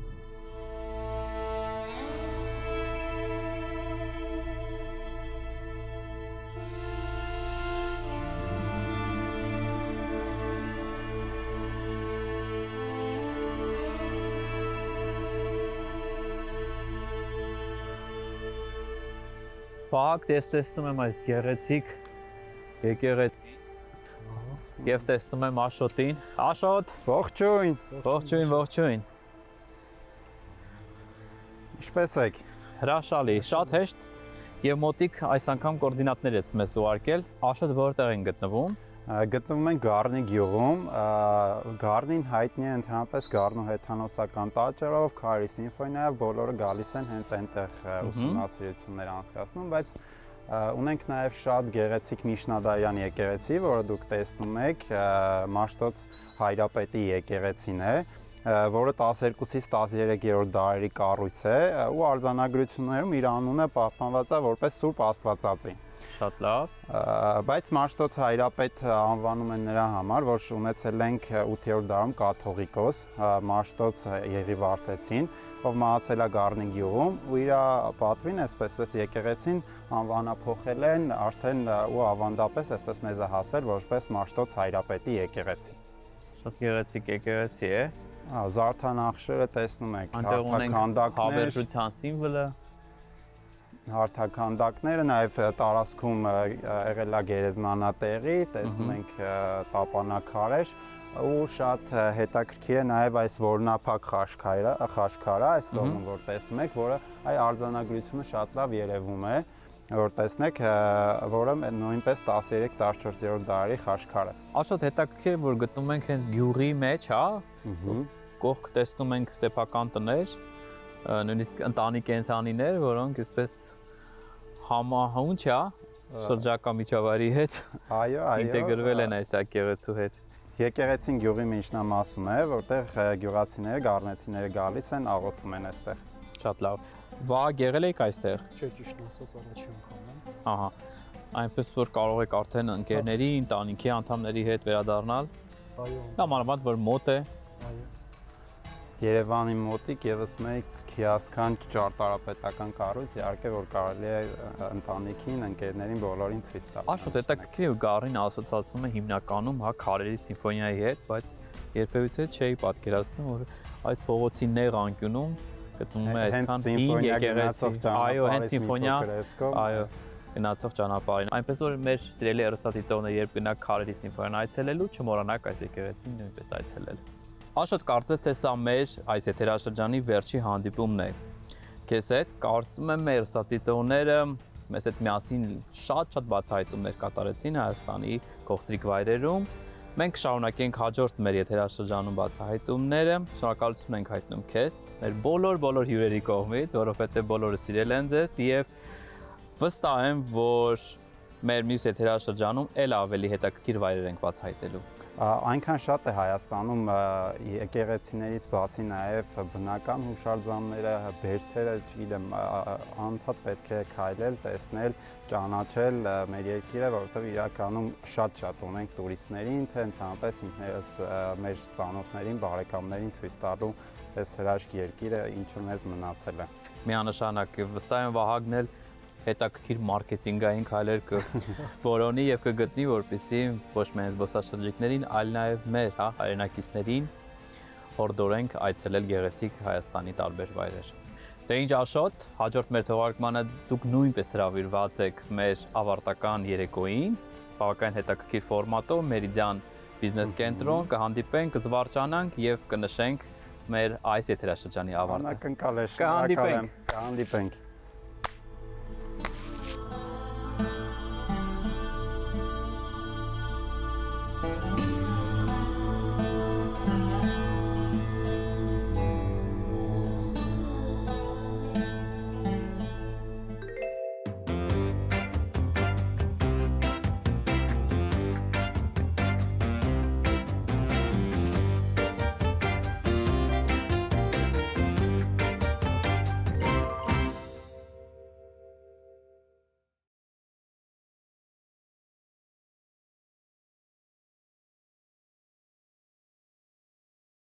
Փակ տեսնում եմ այս գեղեցիկ եկեղեցի եւ տեսնում եմ Աշոտին։ Աշոտ, ողջույն։ Ողջույն, ողջույն։ Ինչպե՞ս եք։ Հրաշալի, շատ հեշտ եւ մոտիկ այս անգամ կոորդինատներ ես մեզ ուղարկել։ Աշոտ որտեղ են գտնվում։ Գտնվում են Գառնի գյուղում, Գառնին հայտնի է ընդհանրապես Գառնու հեթանոսական տաճարով, Քարի սիմֆոնիայով, բոլորը գալիս են հենց այնտեղ ուսումնասիրություններ անցկացնում, բայց ունենք նաև շատ գեղեցիկ Միշնադարյան եկեղեցի, որը դուք տեսնում եք, Մաշտոց Հայրապետի եկեղեցին է, որը տասներկուսից տասներեքերորդ դարերի կառույց է ու արձանագրություններում իր անունը պահպանված է որպես Սուրբ Աստվածածի։ Շատ լավ։ Բայց Մաշտոց Հայրապետ անվանում են նրա համար, որ ունեցել ենք ութերորդ դարում կաթողիկոս Մաշտոց Եղիվարդեցին, ով մահացել է Գառնի գյուղում ու իր պատվին այսպես էս եկեղեցին անվանափոխել են արդեն ու ավանդապես այսպես մեզ է հասել որպես Մաշտոց Հայրապետի եկեղեցի։ Շատ գեղեցիկ եկեղեցի է։ Զարդանախշերը տեսնում եք, հարթականդակներ, հավերժության սիմվոլը հարթականդակները, նաև տարածքում եղել է գերեզմանատեղի, տեսնում ենք տապանակարեր ու շատ հետաքրքիր է նաև այս որնափակ խաչքարը, խաչքարը այս կողմում որ տեսնում եք, որը այ արձանագրությունը շատ լավ երևում է, որ տեսնեք, որը նույնպես տասներեք տասնչորսերորդ դարերի խաչքար է։ Աշոտ հետաքրքիր որ գտնում ենք հենց գյուղի մեջ, հա։ Կողք տեսնում ենք սեփական տներ, նույնիսկ ընտանի կենցանիներ, որոնք այսպես համահունչ է շրջակա միջավայրի հետ։ Այո, այո։ Ինտեգրվել են այս եկեղեցու հետ։ Եկեղեցին գյուղի միջնամասում է, որտեղ գյուղացիները, գառնեցիները գալիս են, աղոթում են այստեղ։ Շատ լավ։ Վաղ եղել եք այստեղ։ Չէ, ճիշտ ասած առաջին անգամն է։ Ահա։ Այնպես որ կարող եք արդեն ընկերների, ընտանիքի անդամների հետ վերադառնալ։ Այո։ Նամանավանդ որ մոտ է։ Այո։ Երևանի մոտիկ եւս մեկ քիասքանչ ճարտարապետական կառույց, իհարկե որ կարելի է ընտանիքին, ընկերներին բոլորին ցույց տալ։ Աշոտ հետաքրքիր է Գառին ասոցացվում է հիմնականում հա քարերի սիմֆոնիայի հետ, բայց երբևիցե չէի պատկերացնում որ այս փողոցի նեղ անկյունում գտնվում է այսքան հին եկեղեցի։ Այո, հենց սիմֆոնիա, այո, գնացող ճանապարհին։ Այնպես որ մեր սիրելի հեռուստադիտողները երբ գնաք քարերի սիմֆոնիան այցելելու, չմոռանաք այս եկեղեցին նույնպես այցելել։ Աշոտ կարծես թե սա մեր այս եթերաշրջանի վերջի հանդիպումն է։ Քեզ հետ կարծում եմ մեր հեռուստադիտողները մեզ հետ միասին շատ-շատ բացահայտումներ կատարեցին Հայաստանի գողտրիկ վայրերում։ Մենք շարունակենք հաջորդ մեր եթերաշրջանում բացահայտումները։ Շնորհակալություն ենք հայտնում քեզ, մեր բոլոր-բոլոր հյուրերի կողմից, որովհետև բոլորը սիրել են ձեզ եւ վստահ եմ, որ մեր մյուս եթերաշրջանում ել ավելի հետաքրքիր վայրեր ենք բացահայտելու։ Այնքան շատ է Հայաստանում եկեղեցիներից բացի նաև բնական հուշարձանները, բերդերը, չգիտեմ, անընդհատ պետք է քայլել, տեսնել, ճանաչել մեր երկիրը, որովհետև իրականում շատ-շատ ունենք տուրիստներին, թե ընդհանրապես ինքներս մեր ծանոթներին, բարեկամներին ցույց տալու այս հրաշք երկիրը, ինչը մեզ մնացել է։ Միանշանակ վստահ եմ Վահագնն էլ հետաքրքիր մարքեթինգային քայլեր կորոնի եւ կգտնի, որպեսզի ոչ միայն զբոսաշրջիկներին, այլ նաեւ մեր, հա, հայրենակիցներին հորդորենք այցելել գեղեցիկ Հայաստանի տարբեր վայրեր։ Դե ինչ Աշոտ, հաջորդ մեր թողարկմանը դուք նույնպես հրավիրված եք մեր ավարտական երեկոյին, բավական հետաքրքիր ֆորմատով Մերիդիան բիզնես կենտրոն, կհանդիպենք, կզվարճանանք եւ կնշենք մեր այս եթերաշրջանի ավարտը։ Անակնկալ է, կհանդիպենք, կհանդիպենք։